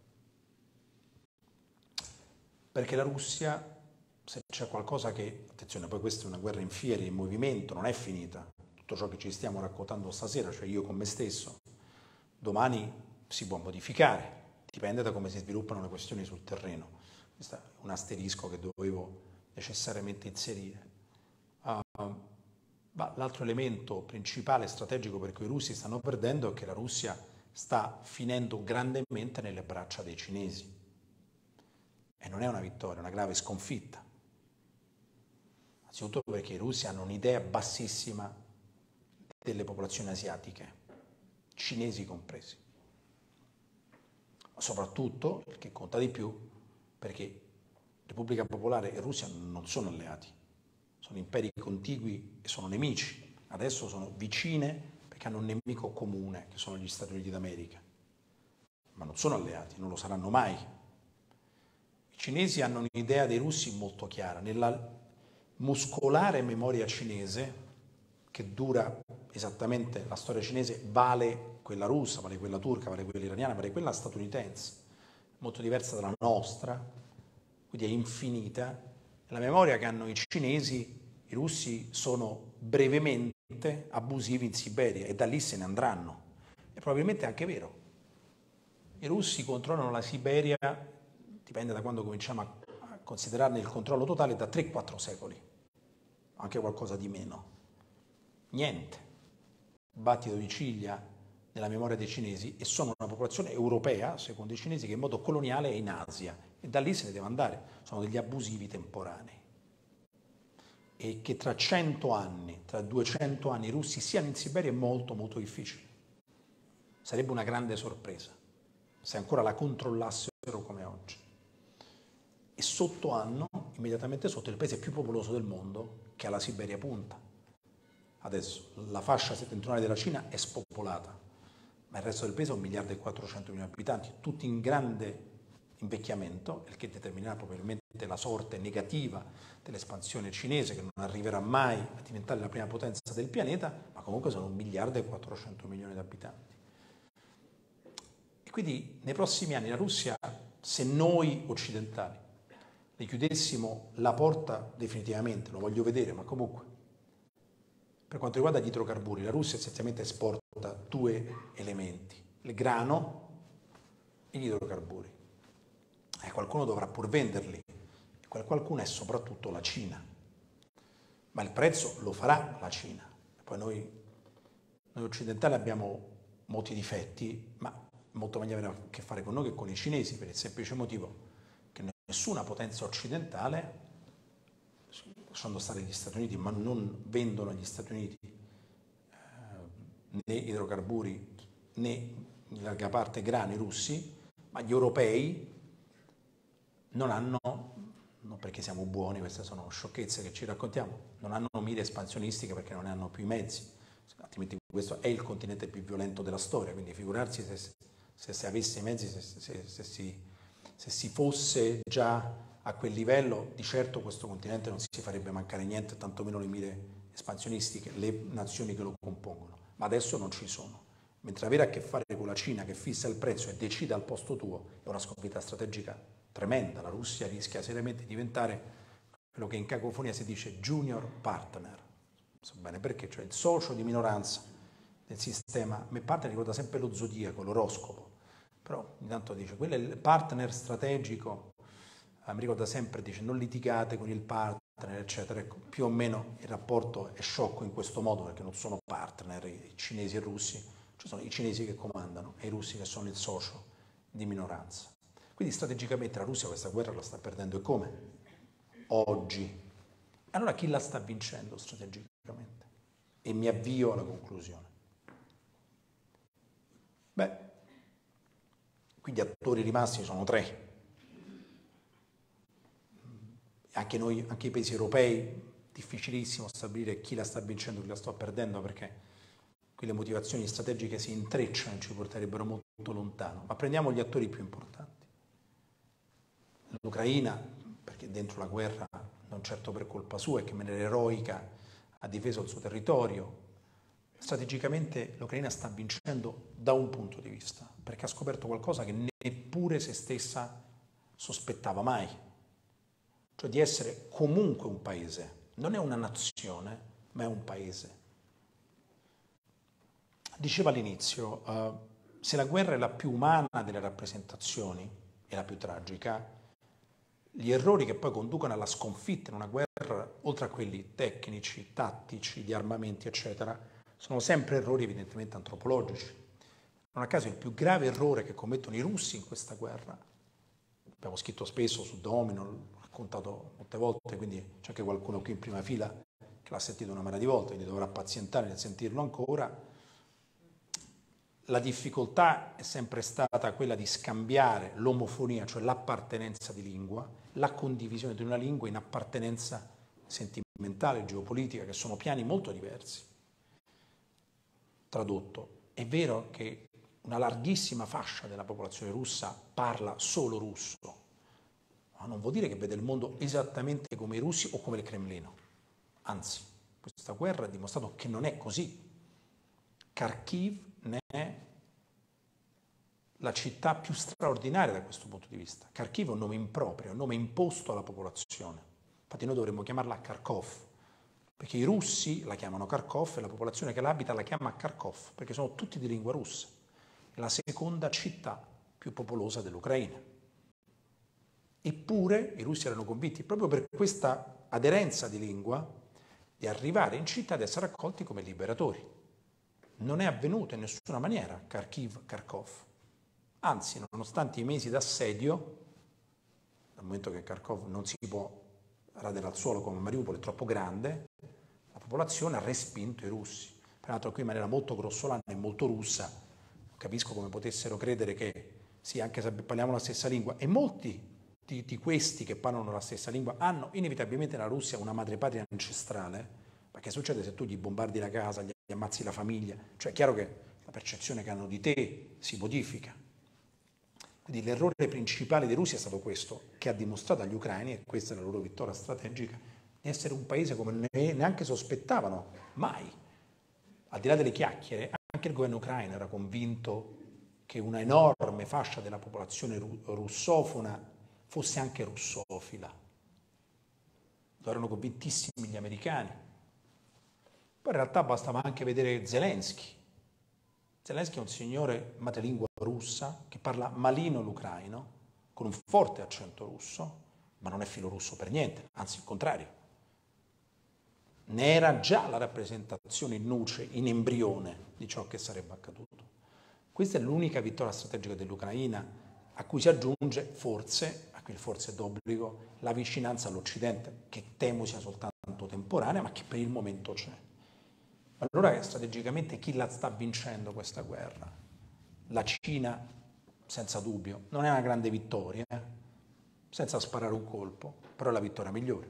Perché la Russia, se c'è qualcosa che, attenzione, poi questa è una guerra in fieri, in movimento, non è finita, tutto ciò che ci stiamo raccontando stasera, cioè io con me stesso, domani si può modificare, dipende da come si sviluppano le questioni sul terreno. Questo è un asterisco che dovevo necessariamente inserire. l'altro elemento principale strategico per cui i russi stanno perdendo è che la Russia sta finendo grandemente nelle braccia dei cinesi. E non è una vittoria, è una grave sconfitta. Innanzitutto perché i russi hanno un'idea bassissima delle popolazioni asiatiche, cinesi compresi. Ma soprattutto, perché conta di più, perché Repubblica Popolare e Russia non sono alleati, sono imperi contigui e sono nemici. Adesso sono vicine perché hanno un nemico comune, che sono gli Stati Uniti d'America, ma non sono alleati, non lo saranno mai. I cinesi hanno un'idea dei russi molto chiara, nella muscolare memoria cinese, che dura esattamente, la storia cinese vale quella russa, vale quella turca, vale quella iraniana, vale quella statunitense, molto diversa dalla nostra, quindi è infinita. La memoria che hanno i cinesi, i russi sono brevemente abusivi in Siberia e da lì se ne andranno. E probabilmente è anche vero. I russi controllano la Siberia, dipende da quando cominciamo a considerarne il controllo totale, da 3-4 secoli, anche qualcosa di meno. Niente. Battito di ciglia nella memoria dei cinesi, e sono una popolazione europea, secondo i cinesi, che in modo coloniale è in Asia e da lì se ne deve andare. Sono degli abusivi temporanei. E che tra 100 anni, tra 200 anni i russi siano in Siberia è molto molto difficile. Sarebbe una grande sorpresa se ancora la controllassero come oggi. E sotto hanno, immediatamente sotto, il paese più popoloso del mondo, che ha la Siberia punta. Adesso la fascia settentrionale della Cina è spopolata, ma il resto del paese ha 1.400.000.000 di abitanti, tutti in grande invecchiamento, il che determinerà probabilmente la sorte negativa dell'espansione cinese, che non arriverà mai a diventare la prima potenza del pianeta, ma comunque sono 1.400.000.000 di abitanti. E quindi nei prossimi anni la Russia, se noi occidentali le chiudessimo la porta definitivamente, lo voglio vedere, ma comunque, per quanto riguarda gli idrocarburi, la Russia essenzialmente esporta due elementi, il grano e gli idrocarburi. E qualcuno dovrà pur venderli, e quel qualcuno è soprattutto la Cina. Ma il prezzo lo farà la Cina. E poi noi occidentali abbiamo molti difetti, ma molto meglio avere a che fare con noi che con i cinesi, per il semplice motivo che nessuna potenza occidentale, lasciando stare gli Stati Uniti, ma non vendono agli Stati Uniti né idrocarburi né in larga parte grani russi, ma gli europei non hanno, non perché siamo buoni, queste sono sciocchezze che ci raccontiamo, non hanno mire espansionistiche perché non ne hanno più i mezzi, altrimenti questo è il continente più violento della storia, quindi figurarsi se avesse i mezzi, se si fosse già a quel livello, di certo questo continente non si farebbe mancare niente, tantomeno le mire espansionistiche, le nazioni che lo compongono, ma adesso non ci sono. Mentre avere a che fare con la Cina che fissa il prezzo e decide al posto tuo è una sconfitta strategica tremenda. La Russia rischia seriamente di diventare quello che in cacofonia si dice junior partner. Non so bene perché, cioè il socio di minoranza del sistema. A me partner ricorda sempre lo zodiaco, l'oroscopo, però ogni tanto dice quello è il partner strategico. Mi ricorda sempre, dice non litigate con il partner, eccetera. Ecco, più o meno il rapporto è sciocco in questo modo perché non sono partner i cinesi e i russi, ci sono i cinesi che comandano e i russi che sono il socio di minoranza. Quindi strategicamente la Russia questa guerra la sta perdendo, e come? Oggi. Allora chi la sta vincendo strategicamente? E mi avvio alla conclusione. Beh, qui gli attori rimasti sono tre. Anche noi, anche i paesi europei, difficilissimo stabilire chi la sta vincendo e chi la sta perdendo, perché qui le motivazioni strategiche si intrecciano e ci porterebbero molto lontano. Ma prendiamo gli attori più importanti. L'Ucraina, perché dentro la guerra, non certo per colpa sua, e che in maniera eroica ha difeso il suo territorio. Strategicamente l'Ucraina sta vincendo da un punto di vista, perché ha scoperto qualcosa che neppure se stessa sospettava mai, cioè di essere comunque un paese, non è una nazione, ma è un paese. Dicevo all'inizio, se la guerra è la più umana delle rappresentazioni e la più tragica, gli errori che poi conducono alla sconfitta in una guerra guerra, oltre a quelli tecnici, tattici, di armamenti, eccetera, sono sempre errori evidentemente antropologici. Non a caso il più grave errore che commettono i russi in questa guerra, abbiamo scritto spesso su Domino, l'ho raccontato molte volte, quindi c'è anche qualcuno qui in prima fila che l'ha sentito una marea di volte, quindi dovrà pazientare nel sentirlo ancora. La difficoltà è sempre stata quella di scambiare l'omofonia, cioè l'appartenenza di lingua, la condivisione di una lingua in appartenenza sentimentale, geopolitica, che sono piani molto diversi. Tradotto, è vero che una larghissima fascia della popolazione russa parla solo russo, ma non vuol dire che vede il mondo esattamente come i russi o come il Cremlino. Anzi, questa guerra ha dimostrato che non è così. Kharkiv ne è la città più straordinaria da questo punto di vista. Kharkiv è un nome improprio, è un nome imposto alla popolazione. Infatti noi dovremmo chiamarla Kharkov, perché i russi la chiamano Kharkov e la popolazione che l'abita la chiama Kharkov, perché sono tutti di lingua russa. È la seconda città più popolosa dell'Ucraina. Eppure i russi erano convinti, proprio per questa aderenza di lingua, di arrivare in città ed essere accolti come liberatori. Non è avvenuto in nessuna maniera Kharkiv-Kharkov. Anzi, nonostante i mesi d'assedio, dal momento che Kharkov non si può radere al suolo come Mariupol, è troppo grande, la popolazione ha respinto i russi. Peraltro qui in maniera molto grossolana e molto russa, non capisco come potessero credere che, sì, anche se parliamo la stessa lingua, e molti di questi che parlano la stessa lingua hanno inevitabilmente nella Russia una madrepatria ancestrale. Ma che succede se tu gli bombardi la casa, gli ammazzi la famiglia? Cioè è chiaro che la percezione che hanno di te si modifica. Quindi l'errore principale dei russi è stato questo, che ha dimostrato agli ucraini, e questa è la loro vittoria strategica, di essere un paese come neanche sospettavano mai. Al di là delle chiacchiere, anche il governo ucraino era convinto che una enorme fascia della popolazione russofona fosse anche russofila. Lo erano convintissimi gli americani. Poi in realtà bastava anche vedere Zelensky. Zelensky è un signore madrelingua russa che parla malino l'ucraino, con un forte accento russo, ma non è filorusso per niente, anzi il contrario. Ne era già la rappresentazione in nuce, in embrione di ciò che sarebbe accaduto. Questa è l'unica vittoria strategica dell'Ucraina, a cui si aggiunge forse, a cui il forse è d'obbligo, la vicinanza all'Occidente, che temo sia soltanto temporanea, ma che per il momento c'è. Allora strategicamente chi la sta vincendo questa guerra? La Cina, senza dubbio, non è una grande vittoria, senza sparare un colpo, però è la vittoria migliore.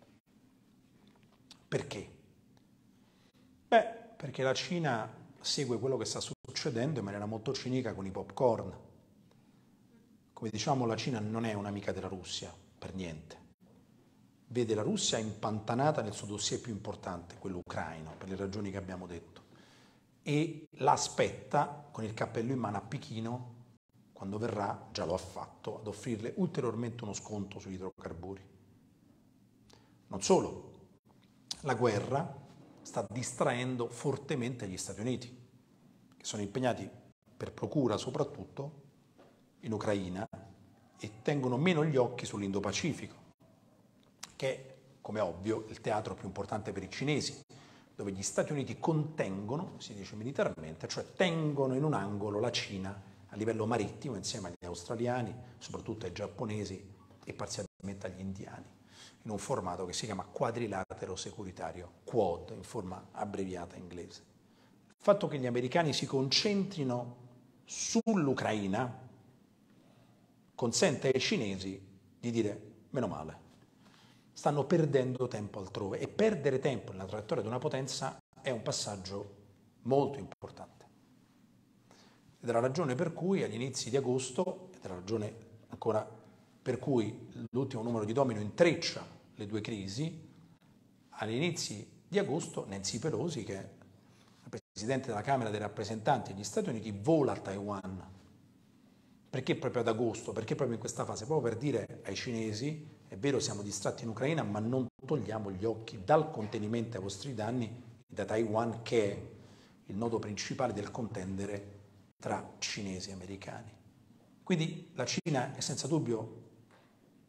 Perché? Beh, perché la Cina segue quello che sta succedendo in maniera molto cinica con i popcorn. Come diciamo, la Cina non è un'amica della Russia, per niente. Vede la Russia impantanata nel suo dossier più importante, quello ucraino, per le ragioni che abbiamo detto, e l'aspetta con il cappello in mano a Pechino quando verrà, già lo ha fatto, ad offrirle ulteriormente uno sconto sugli idrocarburi. Non solo, la guerra sta distraendo fortemente gli Stati Uniti, che sono impegnati per procura soprattutto in Ucraina e tengono meno gli occhi sull'Indo-Pacifico, che è, come ovvio, il teatro più importante per i cinesi, dove gli Stati Uniti contengono, si dice militarmente, cioè tengono in un angolo la Cina a livello marittimo insieme agli australiani, soprattutto ai giapponesi e parzialmente agli indiani, in un formato che si chiama quadrilatero securitario, Quad, in forma abbreviata inglese. Il fatto che gli americani si concentrino sull'Ucraina consente ai cinesi di dire meno male. Stanno perdendo tempo altrove e perdere tempo nella traiettoria di una potenza è un passaggio molto importante. Ed è la ragione per cui agli inizi di agosto, ed è la ragione ancora per cui l'ultimo numero di Domino intreccia le due crisi, agli inizi di agosto Nancy Pelosi, che è la Presidente della Camera dei rappresentanti degli Stati Uniti, vola a Taiwan. Perché proprio ad agosto? Perché proprio in questa fase? Proprio per dire ai cinesi, è vero siamo distratti in Ucraina, ma non togliamo gli occhi dal contenimento ai vostri danni da Taiwan, che è il nodo principale del contendere tra cinesi e americani. Quindi la Cina è senza dubbio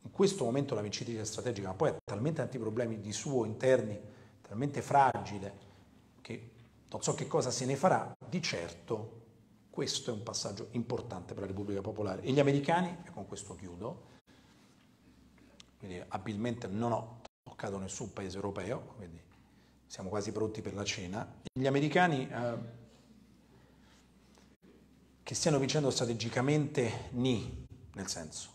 in questo momento la vincitrice strategica, ma poi ha talmente tanti problemi di suo interni, talmente fragile, che non so che cosa se ne farà. Di certo questo è un passaggio importante per la Repubblica Popolare. E gli americani, e con questo chiudo, quindi abilmente non ho toccato nessun paese europeo, quindi siamo quasi pronti per la cena. Gli americani che stiano vincendo strategicamente, nel senso,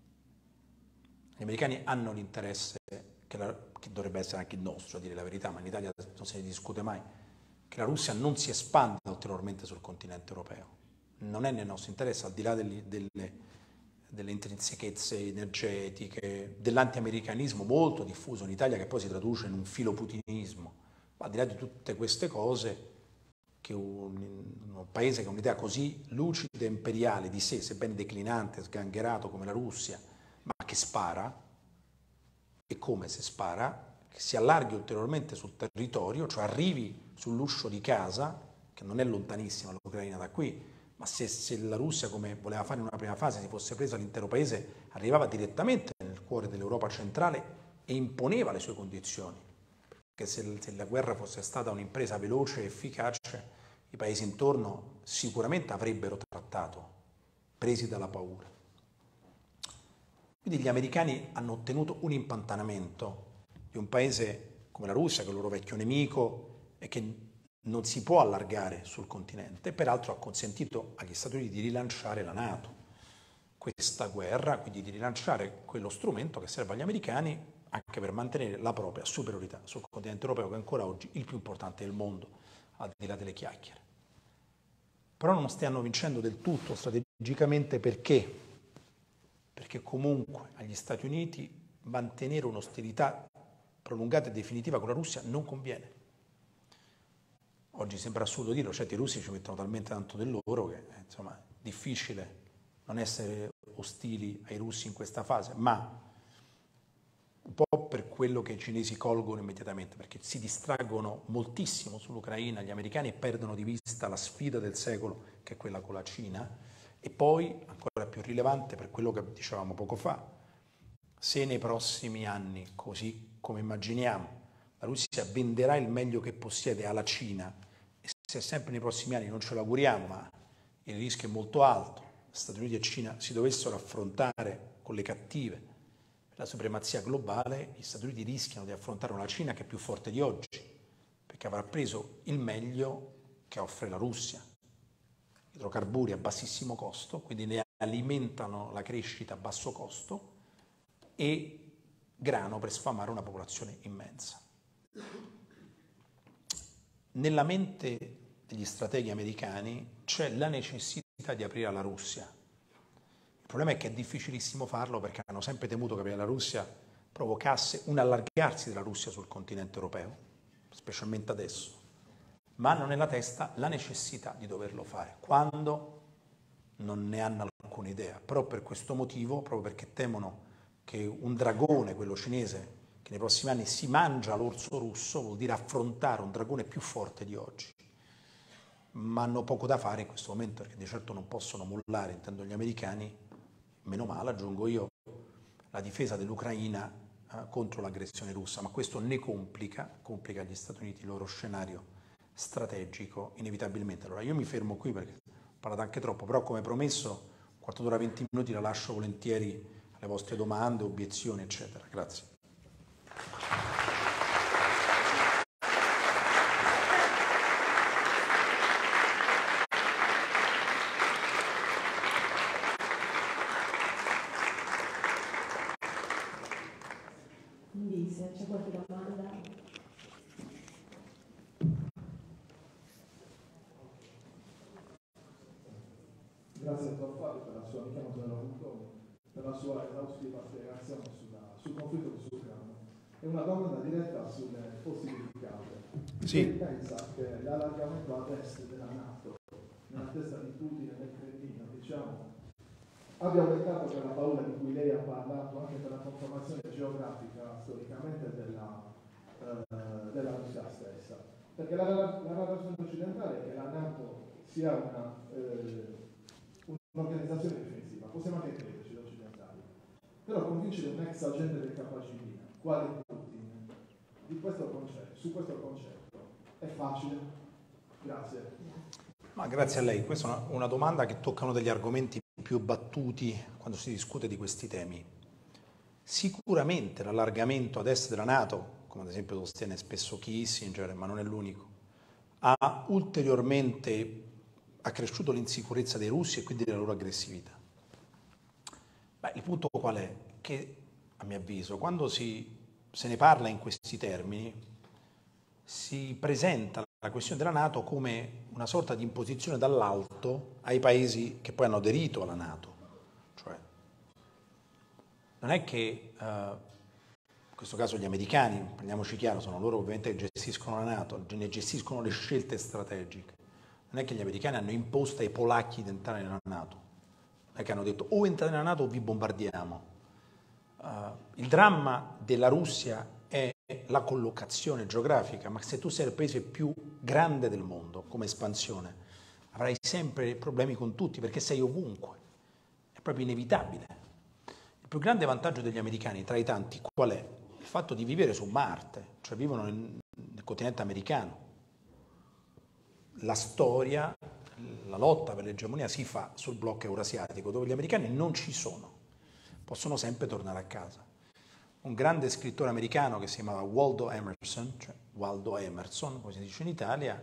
gli americani hanno l'interesse, che dovrebbe essere anche il nostro, a dire la verità, ma in Italia non se ne discute mai, che la Russia non si espanda ulteriormente sul continente europeo. Non è nel nostro interesse, al di là delle intrinsechezze energetiche, dell'anti-americanismo molto diffuso in Italia, che poi si traduce in un filoputinismo. Ma al di là di tutte queste cose, che un paese che ha un'idea così lucida e imperiale di sé, sebbene declinante, sgangherato come la Russia, ma che spara, e come se spara, che si allarghi ulteriormente sul territorio, cioè arrivi sull'uscio di casa, che non è lontanissima l'Ucraina da qui, ma se la Russia, come voleva fare in una prima fase, si fosse presa l'intero paese, arrivava direttamente nel cuore dell'Europa centrale e imponeva le sue condizioni. Perché se la guerra fosse stata un'impresa veloce e efficace, i paesi intorno sicuramente avrebbero trattato, presi dalla paura. Quindi gli americani hanno ottenuto un impantanamento di un paese come la Russia, che è il loro vecchio nemico e che non si può allargare sul continente, peraltro ha consentito agli Stati Uniti di rilanciare la NATO, questa guerra, quindi di rilanciare quello strumento che serve agli americani anche per mantenere la propria superiorità sul continente europeo, che è ancora oggi il più importante del mondo, al di là delle chiacchiere. Però non stiano vincendo del tutto strategicamente perché? Perché comunque agli Stati Uniti mantenere un'ostilità prolungata e definitiva con la Russia non conviene. Oggi sembra assurdo dirlo, certi russi ci mettono talmente tanto del loro che insomma è difficile non essere ostili ai russi in questa fase, ma un po' per quello che i cinesi colgono immediatamente, perché si distraggono moltissimo sull'Ucraina, gli americani perdono di vista la sfida del secolo, che è quella con la Cina, e poi, ancora più rilevante per quello che dicevamo poco fa, se nei prossimi anni, così come immaginiamo, la Russia venderà il meglio che possiede alla Cina, e se sempre nei prossimi anni non ce lo auguriamo, ma il rischio è molto alto, Stati Uniti e Cina si dovessero affrontare con le cattive la supremazia globale, gli Stati Uniti rischiano di affrontare una Cina che è più forte di oggi, perché avrà preso il meglio che offre la Russia. Idrocarburi a bassissimo costo, quindi ne alimentano la crescita a basso costo, e grano per sfamare una popolazione immensa. Nella mente degli strateghi americani c'è la necessità di aprire alla Russia. Il problema è che è difficilissimo farlo perché hanno sempre temuto che la Russia provocasse un allargarsi della Russia sul continente europeo, specialmente adesso, ma hanno nella testa la necessità di doverlo fare, quando non ne hanno alcuna idea. Però per questo motivo, proprio perché temono che un dragone, quello cinese, che nei prossimi anni si mangia l'orso russo, vuol dire affrontare un dragone più forte di oggi. Ma hanno poco da fare in questo momento, perché di certo non possono mollare, intendo gli americani, meno male, aggiungo io, la difesa dell'Ucraina contro l'aggressione russa, ma questo ne complica agli Stati Uniti il loro scenario strategico inevitabilmente. Allora io mi fermo qui perché ho parlato anche troppo, però come promesso, un quarto d'ora, 20 minuti la lascio volentieri alle vostre domande, obiezioni, eccetera. Grazie. Quindi se c'è qualche domanda. Grazie a Don Fabio per la sua per la sua esaustiva spiegazione sul conflitto russo-ucraino. E una domanda diretta sulle possibili cause. Sì. Lei pensa che l'allargamento a est della NATO, nella testa di Putin e del Cremlino, diciamo, abbia aumentato per la paura di cui lei ha parlato, anche per la conformazione geografica storicamente della Russia stessa? Perché la narrazione occidentale è che la NATO sia un'organizzazione difensiva, possiamo anche crederci gli occidentali, però convincere un ex agente del KGB, quale Putin, su questo concetto è facile? Grazie. Ma grazie a lei. Questa è una domanda che tocca uno degli argomenti più battuti quando si discute di questi temi. Sicuramente l'allargamento ad est della NATO, come ad esempio sostiene spesso Kissinger, ma non è l'unico, ha ulteriormente accresciuto l'insicurezza dei russi e quindi la loro aggressività. Beh, il punto qual è? Che, a mio avviso, quando se ne parla in questi termini, si presenta la questione della NATO come una sorta di imposizione dall'alto ai paesi che poi hanno aderito alla NATO. Cioè, non è che, in questo caso gli americani, prendiamoci chiaro, sono loro ovviamente che gestiscono la NATO, ne gestiscono le scelte strategiche. Non è che gli americani hanno imposto ai polacchi di entrare nella NATO. Non è che hanno detto o entrate nella NATO o vi bombardiamo. Il dramma della Russia è la collocazione geografica, ma se tu sei il paese più grande del mondo come espansione, avrai sempre problemi con tutti perché sei ovunque. È proprio inevitabile. Il più grande vantaggio degli americani, tra i tanti, qual è? Il fatto di vivere su Marte, cioè vivono nel continente americano. La storia, la lotta per l'egemonia si fa sul blocco eurasiatico, dove gli americani non ci sono, possono sempre tornare a casa. Un grande scrittore americano che si chiamava Waldo Emerson, cioè Waldo Emerson, come si dice in Italia,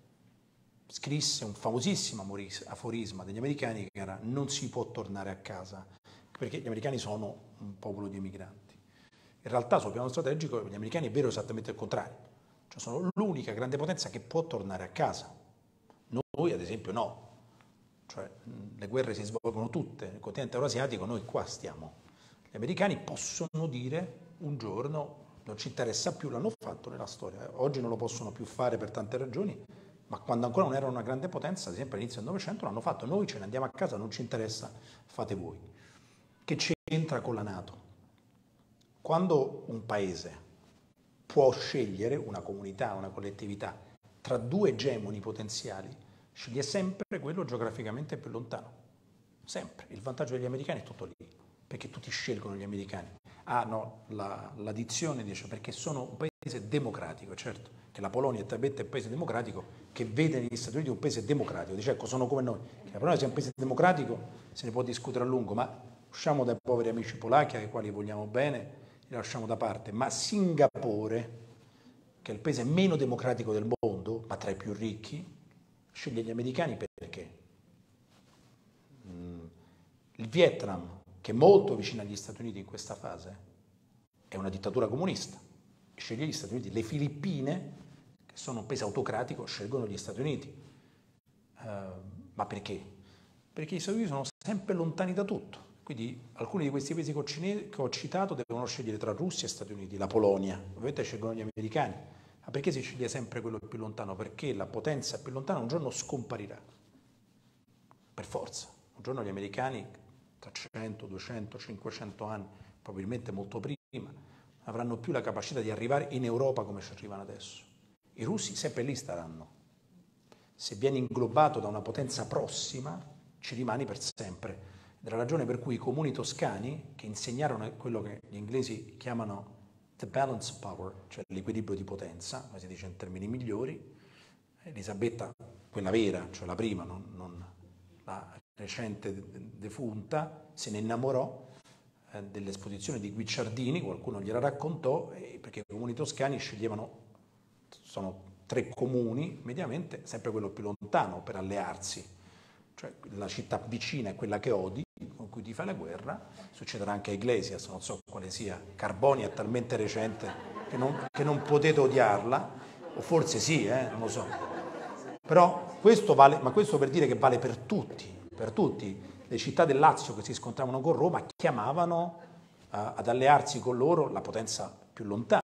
scrisse un famosissimo aforisma degli americani che era: non si può tornare a casa, perché gli americani sono un popolo di emigranti. In realtà sul piano strategico gli americani è vero esattamente il contrario, cioè sono l'unica grande potenza che può tornare a casa. Noi ad esempio no, cioè le guerre si svolgono tutte nel continente eurasiatico, noi qua stiamo. Gli americani possono dire un giorno non ci interessa più, l'hanno fatto nella storia, oggi non lo possono più fare per tante ragioni, ma quando ancora non erano una grande potenza, ad esempio all'inizio del Novecento, l'hanno fatto, noi ce ne andiamo a casa, non ci interessa, fate voi. Che c'entra con la NATO? Quando un paese può scegliere, una comunità, una collettività, tra due egemoni potenziali, sceglie sempre quello geograficamente più lontano. Sempre. Il vantaggio degli americani è tutto lì, perché tutti scelgono gli americani. Ah no, la dizione dice perché sono un paese democratico, certo, che la Polonia è talmente un paese democratico che vede negli Stati Uniti un paese democratico, dice ecco sono come noi, che la Polonia sia un paese democratico se ne può discutere a lungo, ma usciamo dai poveri amici polacchi ai quali vogliamo bene, li lasciamo da parte, ma Singapore, che è il paese meno democratico del mondo, ma tra i più ricchi, sceglie gli americani perché? Il Vietnam, che è molto vicino agli Stati Uniti in questa fase, è una dittatura comunista, sceglie gli Stati Uniti. Le Filippine, che sono un paese autocratico, scelgono gli Stati Uniti. Ma perché? Perché gli Stati Uniti sono sempre lontani da tutto. Quindi alcuni di questi paesi che ho citato devono scegliere tra Russia e Stati Uniti, la Polonia, ovviamente scelgono gli americani. Ma perché si sceglie sempre quello più lontano? Perché la potenza più lontana un giorno scomparirà, per forza. Un giorno gli americani, tra 100, 200, 500 anni, probabilmente molto prima, avranno più la capacità di arrivare in Europa come ci arrivano adesso. I russi sempre lì staranno. Se vieni inglobato da una potenza prossima, ci rimani per sempre. Ed è la ragione per cui i comuni toscani, che insegnarono quello che gli inglesi chiamano the balance of power, cioè l'equilibrio di potenza, come si dice in termini migliori, Elisabetta, quella vera, cioè la prima, non la recente defunta, se ne innamorò dell'esposizione di Guicciardini, qualcuno gliela raccontò, perché i comuni toscani sceglievano, sono 3 comuni, mediamente, sempre quello più lontano per allearsi, cioè la città vicina è quella che odi, con cui ti fai la guerra. Succederà anche a Iglesias, non so quale sia, Carboni è talmente recente che non potete odiarla, o forse sì, non lo so. Però questo vale, ma questo per dire che vale per tutti. Le città del Lazio che si scontravano con Roma chiamavano ad allearsi con loro la potenza più lontana,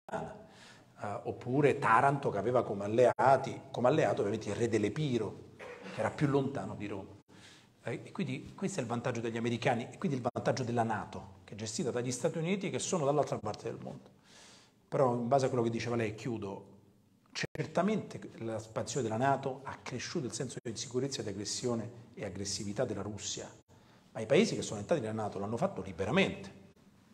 oppure Taranto che aveva come alleato ovviamente il re dell'Epiro, che era più lontano di Roma. E quindi questo è il vantaggio degli americani e quindi il vantaggio della NATO, che è gestita dagli Stati Uniti che sono dall'altra parte del mondo. Però in base a quello che diceva lei, chiudo, certamente l'espansione della NATO ha cresciuto il senso di insicurezza, di aggressione e aggressività della Russia, ma i paesi che sono entrati nella NATO l'hanno fatto liberamente.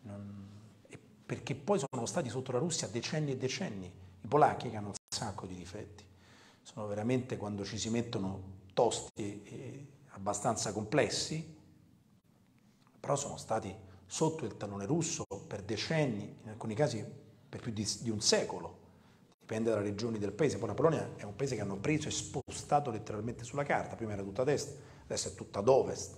perché poi sono stati sotto la Russia decenni e decenni. I polacchi, che hanno un sacco di difetti, sono veramente, quando ci si mettono, tosti e abbastanza complessi, però sono stati sotto il tallone russo per decenni, in alcuni casi per più di un secolo. Dipende dalle regioni del paese. Poi la Polonia è un paese che hanno preso e spostato letteralmente sulla carta. Prima era tutta ad est, adesso è tutta ad ovest.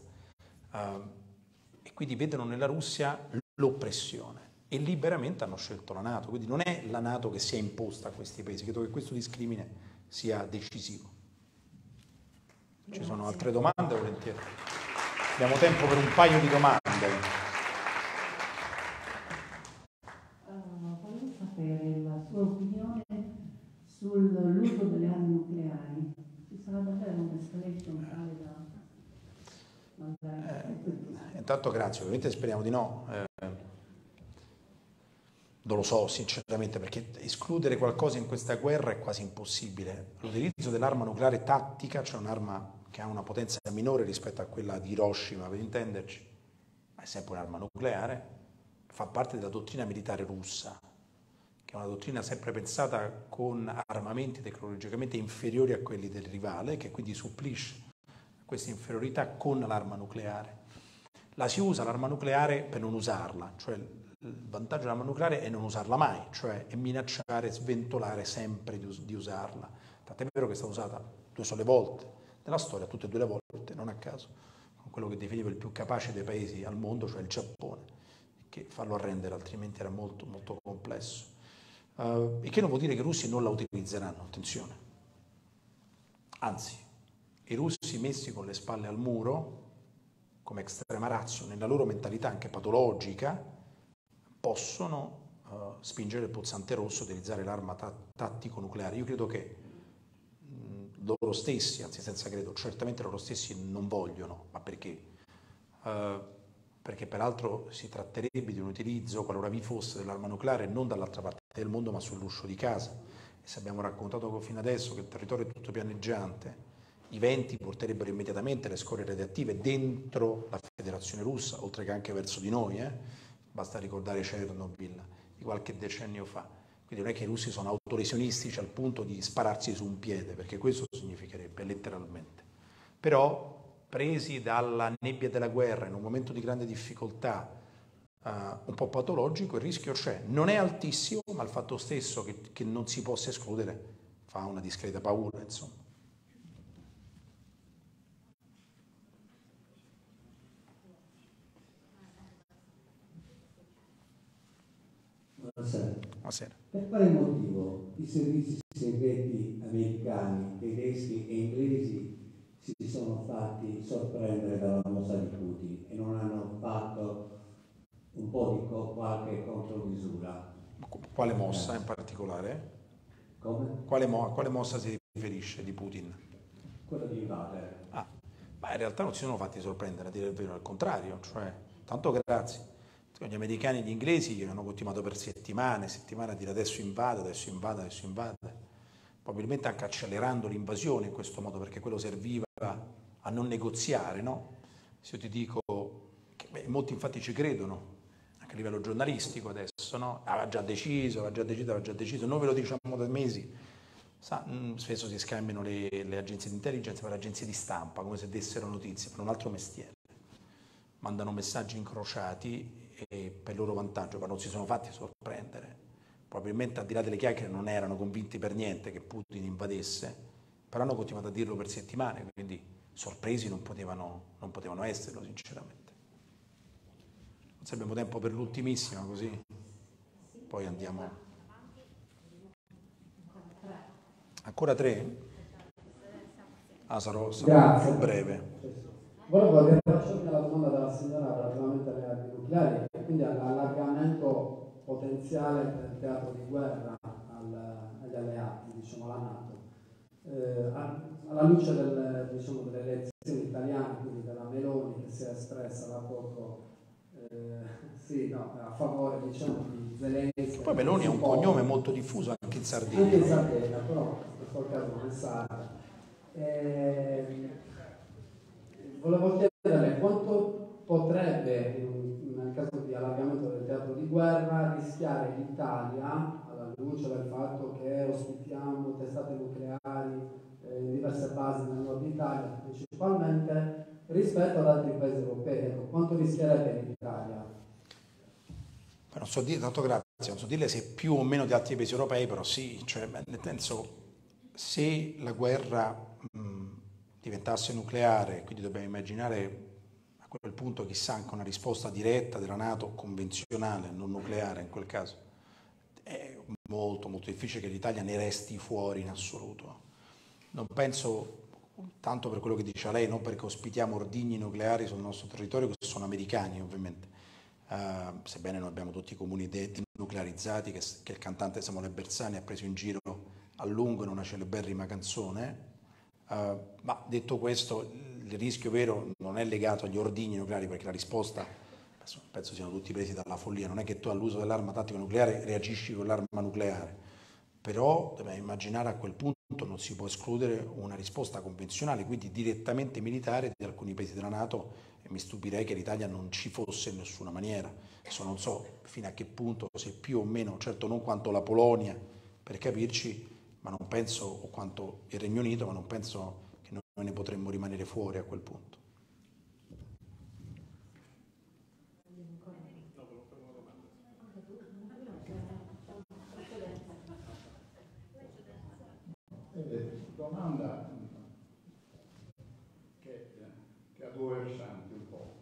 E quindi vedono nella Russia l'oppressione e liberamente hanno scelto la NATO. Quindi non è la NATO che si è imposta a questi paesi. Credo che questo discrimine sia decisivo. Ci sono altre domande? Volentieri. Abbiamo tempo per un paio di domande. Volevo sapere la sua opinione sull'uso delle armi nucleari. Ci sarà davvero un'escalation tale da mandare? Intanto grazie, ovviamente speriamo di no. Non lo so sinceramente, perché escludere qualcosa in questa guerra è quasi impossibile. L'utilizzo dell'arma nucleare tattica, cioè un'arma che ha una potenza minore rispetto a quella di Hiroshima, per intenderci, ma è sempre un'arma nucleare, fa parte della dottrina militare russa, che è una dottrina sempre pensata con armamenti tecnologicamente inferiori a quelli del rivale, che quindi supplisce questa inferiorità con l'arma nucleare. La si usa l'arma nucleare per non usarla, cioè il vantaggio dell'arma nucleare è non usarla mai, cioè è minacciare, sventolare sempre di usarla. Tant'è vero che è stata usata 2 sole volte nella storia, tutte e 2 le volte, non a caso, con quello che definivo il più capace dei paesi al mondo, cioè il Giappone, che farlo arrendere altrimenti era molto, molto complesso. E che non vuol dire che i russi non la utilizzeranno, attenzione. Anzi, i russi messi con le spalle al muro, come extrema ratio, nella loro mentalità anche patologica, possono spingere il pulsante rosso, utilizzare l'arma tattico-nucleare. Io credo che loro stessi, anzi senza credo, certamente loro stessi non vogliono, ma perché? Perché peraltro si tratterebbe di un utilizzo, qualora vi fosse, dell'arma nucleare non dall'altra parte del mondo ma sull'uscio di casa. E se abbiamo raccontato fino adesso che il territorio è tutto pianeggiante, i venti porterebbero immediatamente le scorie radioattive dentro la Federazione Russa, oltre che anche verso di noi, basta ricordare Chernobyl di qualche decennio fa. Quindi non è che i russi sono autoresionistici al punto di spararsi su un piede, perché questo significherebbe letteralmente. Però, presi dalla nebbia della guerra in un momento di grande difficoltà un po' patologico, il rischio c'è. Non è altissimo, ma il fatto stesso che non si possa escludere fa una discreta paura, insomma. Buonasera. Per quale motivo i servizi segreti americani, tedeschi e inglesi si sono fatti sorprendere dalla mossa di Putin e non hanno fatto un po' di qualche contromisura? Quale mossa in particolare? Come? Quale mossa si riferisce di Putin? Quello di invadere. Ma in realtà non si sono fatti sorprendere, a dire il vero, al contrario, cioè, tanto grazie. Gli americani e gli inglesi hanno continuato per settimane a dire adesso invade, adesso invade, adesso invade, probabilmente anche accelerando l'invasione in questo modo, perché quello serviva a non negoziare, no? Se io ti dico, che molti infatti ci credono, anche a livello giornalistico adesso, no? Aveva già deciso, noi ve lo diciamo da mesi. Spesso si scambiano le agenzie di intelligence per le agenzie di stampa, come se dessero notizie, per un altro mestiere. Mandano messaggi incrociati e per il loro vantaggio, ma non si sono fatti sorprendere. Probabilmente al di là delle chiacchiere non erano convinti per niente che Putin invadesse, però hanno continuato a dirlo per settimane, quindi sorpresi non potevano esserlo, sinceramente. Se abbiamo tempo per l'ultimissima, così poi andiamo. Ancora 3? Sarò più breve. Volevo rilasciarmi la domanda della signora relativamente alle armi nucleari e quindi all'allargamento potenziale del teatro di guerra agli alleati, diciamo alla NATO. Alla luce delle elezioni italiane, quindi della Meloni che si è espressa da poco a favore di Zelensky. Poi Meloni è un cognome molto diffuso anche in Sardegna. Anche in Sardegna, però in quel caso non è sarda. Volevo chiedere quanto potrebbe, nel caso di allargamento del teatro rischiare l'Italia, alla luce del fatto che ospitiamo testate nucleari in diverse basi nel nord Italia principalmente, rispetto ad altri paesi europei? Ecco, quanto rischierebbe l'Italia? Non so dire, tanto grazie, non so dirle se più o meno di altri paesi europei, però sì, cioè, nel senso, se la guerra diventasse nucleare, quindi dobbiamo immaginare a quel punto chissà anche una risposta diretta della NATO convenzionale, non nucleare in quel caso, è molto molto difficile che l'Italia ne resti fuori in assoluto. Non penso, tanto per quello che dice lei, non perché ospitiamo ordigni nucleari sul nostro territorio, che sono americani ovviamente, sebbene noi abbiamo tutti i comuni denuclearizzati che il cantante Samuele Bersani ha preso in giro a lungo in una celeberrima canzone, ma detto questo il rischio vero non è legato agli ordigni nucleari, perché la risposta penso siano tutti presi dalla follia, non è che tu all'uso dell'arma tattica nucleare reagisci con l'arma nucleare, però dobbiamo immaginare a quel punto non si può escludere una risposta convenzionale, quindi direttamente militare di alcuni paesi della NATO, e mi stupirei che l'Italia non ci fosse in nessuna maniera. Adesso non so fino a che punto, se più o meno, certo non quanto la Polonia, per capirci, ma non penso, o quanto il Regno Unito, ma non penso che noi ne potremmo rimanere fuori a quel punto. Domanda che ha due versanti un po'.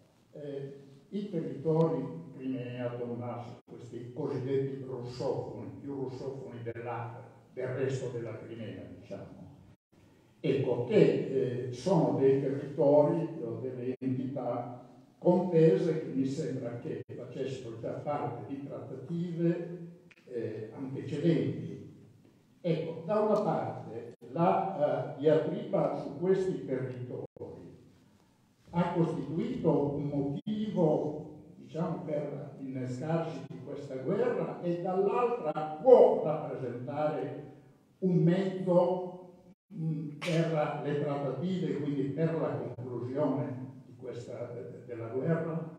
I territori Crimea, Donbass, questi cosiddetti russofoni, più russofoni del resto della Crimea, diciamo, ecco, che sono dei territori o delle entità contese che mi sembra che facessero già parte di trattative antecedenti. Ecco, da una parte la diatriba su questi territori ha costituito un motivo, diciamo, per innescarsi di questa guerra, e dall'altra può rappresentare un mezzo per le trattative, quindi per la conclusione di della guerra?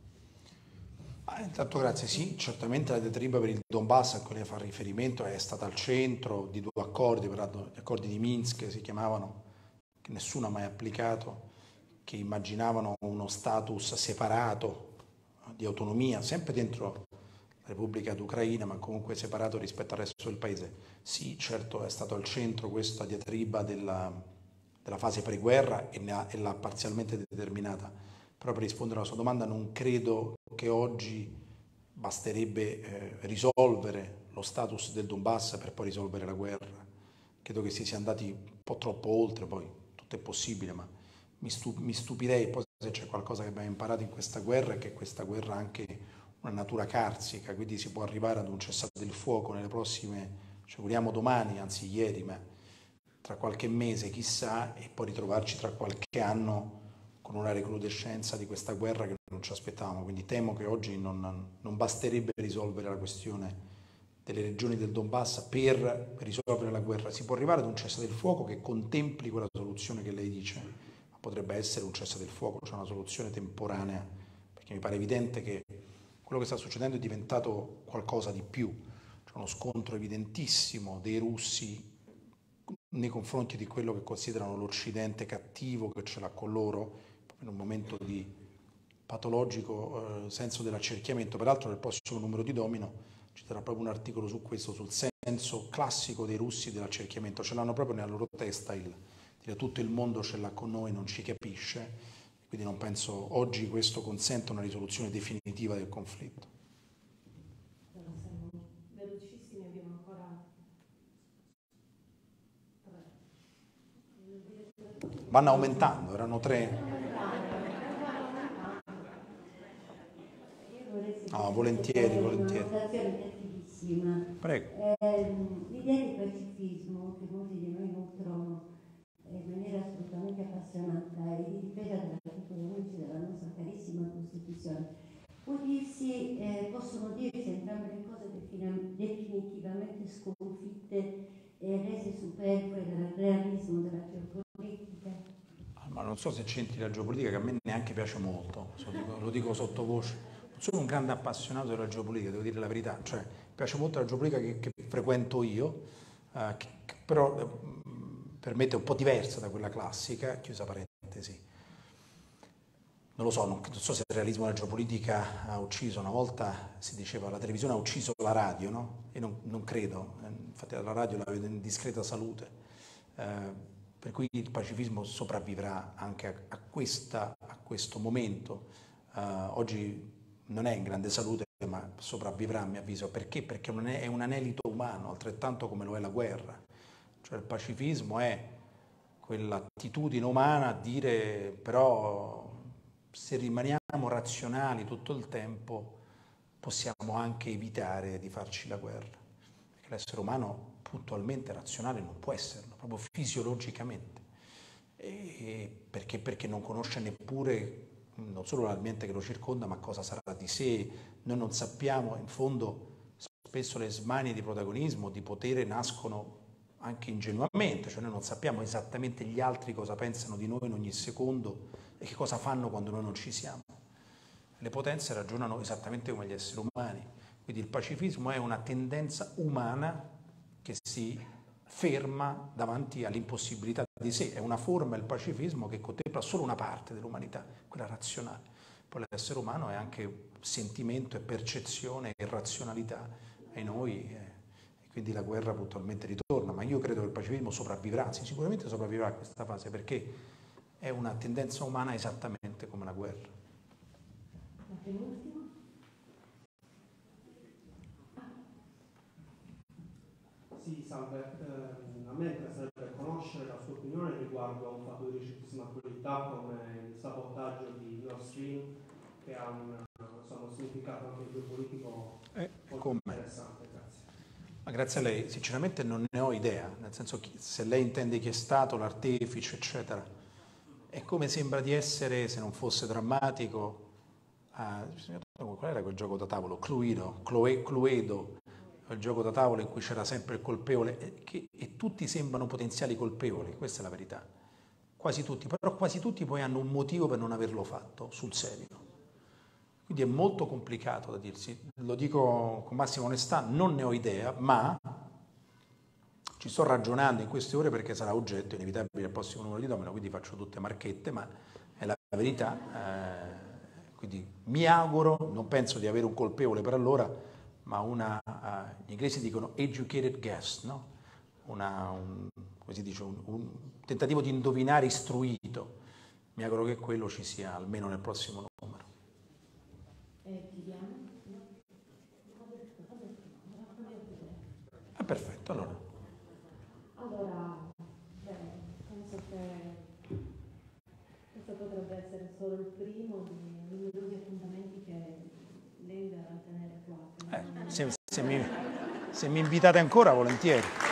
Intanto grazie, sì, certamente la diatriba per il Donbass a cui lei fa riferimento è stata al centro di due accordi, peraltro gli accordi di Minsk si chiamavano, che nessuno ha mai applicato, che immaginavano uno status separato di autonomia, sempre dentro la Repubblica d'Ucraina, ma comunque separato rispetto al resto del paese. Sì, certo è stato al centro questa diatriba della fase preguerra e l'ha parzialmente determinata. Però per rispondere alla sua domanda non credo che oggi basterebbe risolvere lo status del Donbass per poi risolvere la guerra. Credo che si sia andati un po' troppo oltre, poi tutto è possibile, ma mi stupirei poi se c'è qualcosa che abbiamo imparato in questa guerra, è che questa guerra ha anche una natura carsica, quindi si può arrivare ad un cessate il fuoco nelle prossime, ci auguriamo domani, anzi ieri, ma tra qualche mese chissà, e poi ritrovarci tra qualche anno con una recrudescenza di questa guerra che non ci aspettavamo. Quindi temo che oggi non basterebbe risolvere la questione delle regioni del Donbass per risolvere la guerra. Si può arrivare ad un cessate il fuoco che contempli quella soluzione che lei dice, ma potrebbe essere un cessate il fuoco, cioè una soluzione temporanea, perché mi pare evidente che quello che sta succedendo è diventato qualcosa di più. C'è uno scontro evidentissimo dei russi nei confronti di quello che considerano l'Occidente cattivo, che ce l'ha con loro, in un momento di patologico senso dell'accerchiamento. Peraltro nel prossimo numero di Domino ci sarà proprio un articolo su questo, sul senso classico dei russi dell'accerchiamento. Ce l'hanno proprio nella loro testa, dire tutto il mondo ce l'ha con noi, non ci capisce, quindi non penso oggi questo consenta una risoluzione definitiva del conflitto. Siamo velocissimi, abbiamo ancora 3. Vanno aumentando, erano 3. No, volentieri. Una valutazione cattivissima. Prego. L'idea di pacifismo che molti di noi nutrono in maniera assolutamente appassionata e di difesa dell'articolo 11 della nostra carissima Costituzione, possono dirsi entrambe le cose definitivamente sconfitte e rese superflue dal realismo della geopolitica? Ma non so se c'entri la geopolitica, che a me neanche piace molto, lo dico sottovoce. sono un grande appassionato della geopolitica, devo dire la verità, cioè mi piace molto la geopolitica che frequento io, che però per me è un po' diversa da quella classica, chiusa parentesi. Non lo so, non so se il realismo della geopolitica ha ucciso, una volta si diceva la televisione ha ucciso la radio, no? E non credo, infatti la radio la vedo in discreta salute, per cui il pacifismo sopravvivrà anche a questo momento. Oggi non è in grande salute, ma sopravvivrà a mio avviso. Perché? Perché è un anelito umano, altrettanto come lo è la guerra. Cioè il pacifismo è quell'attitudine umana a dire però se rimaniamo razionali tutto il tempo possiamo anche evitare di farci la guerra, perché l'essere umano puntualmente razionale non può esserlo, proprio fisiologicamente, perché non conosce neppure non solo l'ambiente che lo circonda, ma cosa sarà di sé. Noi non sappiamo, in fondo spesso le smanie di protagonismo, di potere nascono anche ingenuamente, cioè noi non sappiamo esattamente gli altri cosa pensano di noi in ogni secondo e che cosa fanno quando noi non ci siamo. Le potenze ragionano esattamente come gli esseri umani, quindi il pacifismo è una tendenza umana che si ferma davanti all'impossibilità di sé, è una forma, il pacifismo, che contempla solo una parte dell'umanità, quella razionale. Poi l'essere umano è anche sentimento e percezione e razionalità, e noi... quindi la guerra puntualmente ritorna, ma io credo che il pacifismo sopravvivrà, anzi sicuramente sopravvivrà a questa fase, perché è una tendenza umana esattamente come la guerra. La penultima? Sì, salve. A me interesserebbe conoscere la sua opinione riguardo a un fatto di recentissima attualità come il sabotaggio di Nord Stream, che ha un significato anche geopolitico molto interessante. Grazie. Ma grazie a lei, sinceramente non ne ho idea, nel senso che se lei intende chi è stato l'artefice, eccetera, è come sembra di essere, se non fosse drammatico, qual era quel gioco da tavolo? Cluedo, il gioco da tavolo in cui c'era sempre il colpevole, e tutti sembrano potenziali colpevoli, questa è la verità, quasi tutti, però quasi tutti poi hanno un motivo per non averlo fatto, sul serio. Quindi è molto complicato da dirsi, lo dico con massima onestà, non ne ho idea, ma ci sto ragionando in queste ore perché sarà oggetto inevitabile al prossimo numero di Domino, quindi faccio tutte marchette, ma è la verità. Quindi mi auguro, non penso di avere un colpevole per allora, ma gli inglesi dicono educated guess, no? Come si dice, un tentativo di indovinare istruito. Mi auguro che quello ci sia almeno nel prossimo numero. Chiudiamo? Perfetto, allora. Allora, penso che questo potrebbe essere solo il primo di numerosi appuntamenti che lei verrà a tenere qua. Se mi invitate ancora, volentieri.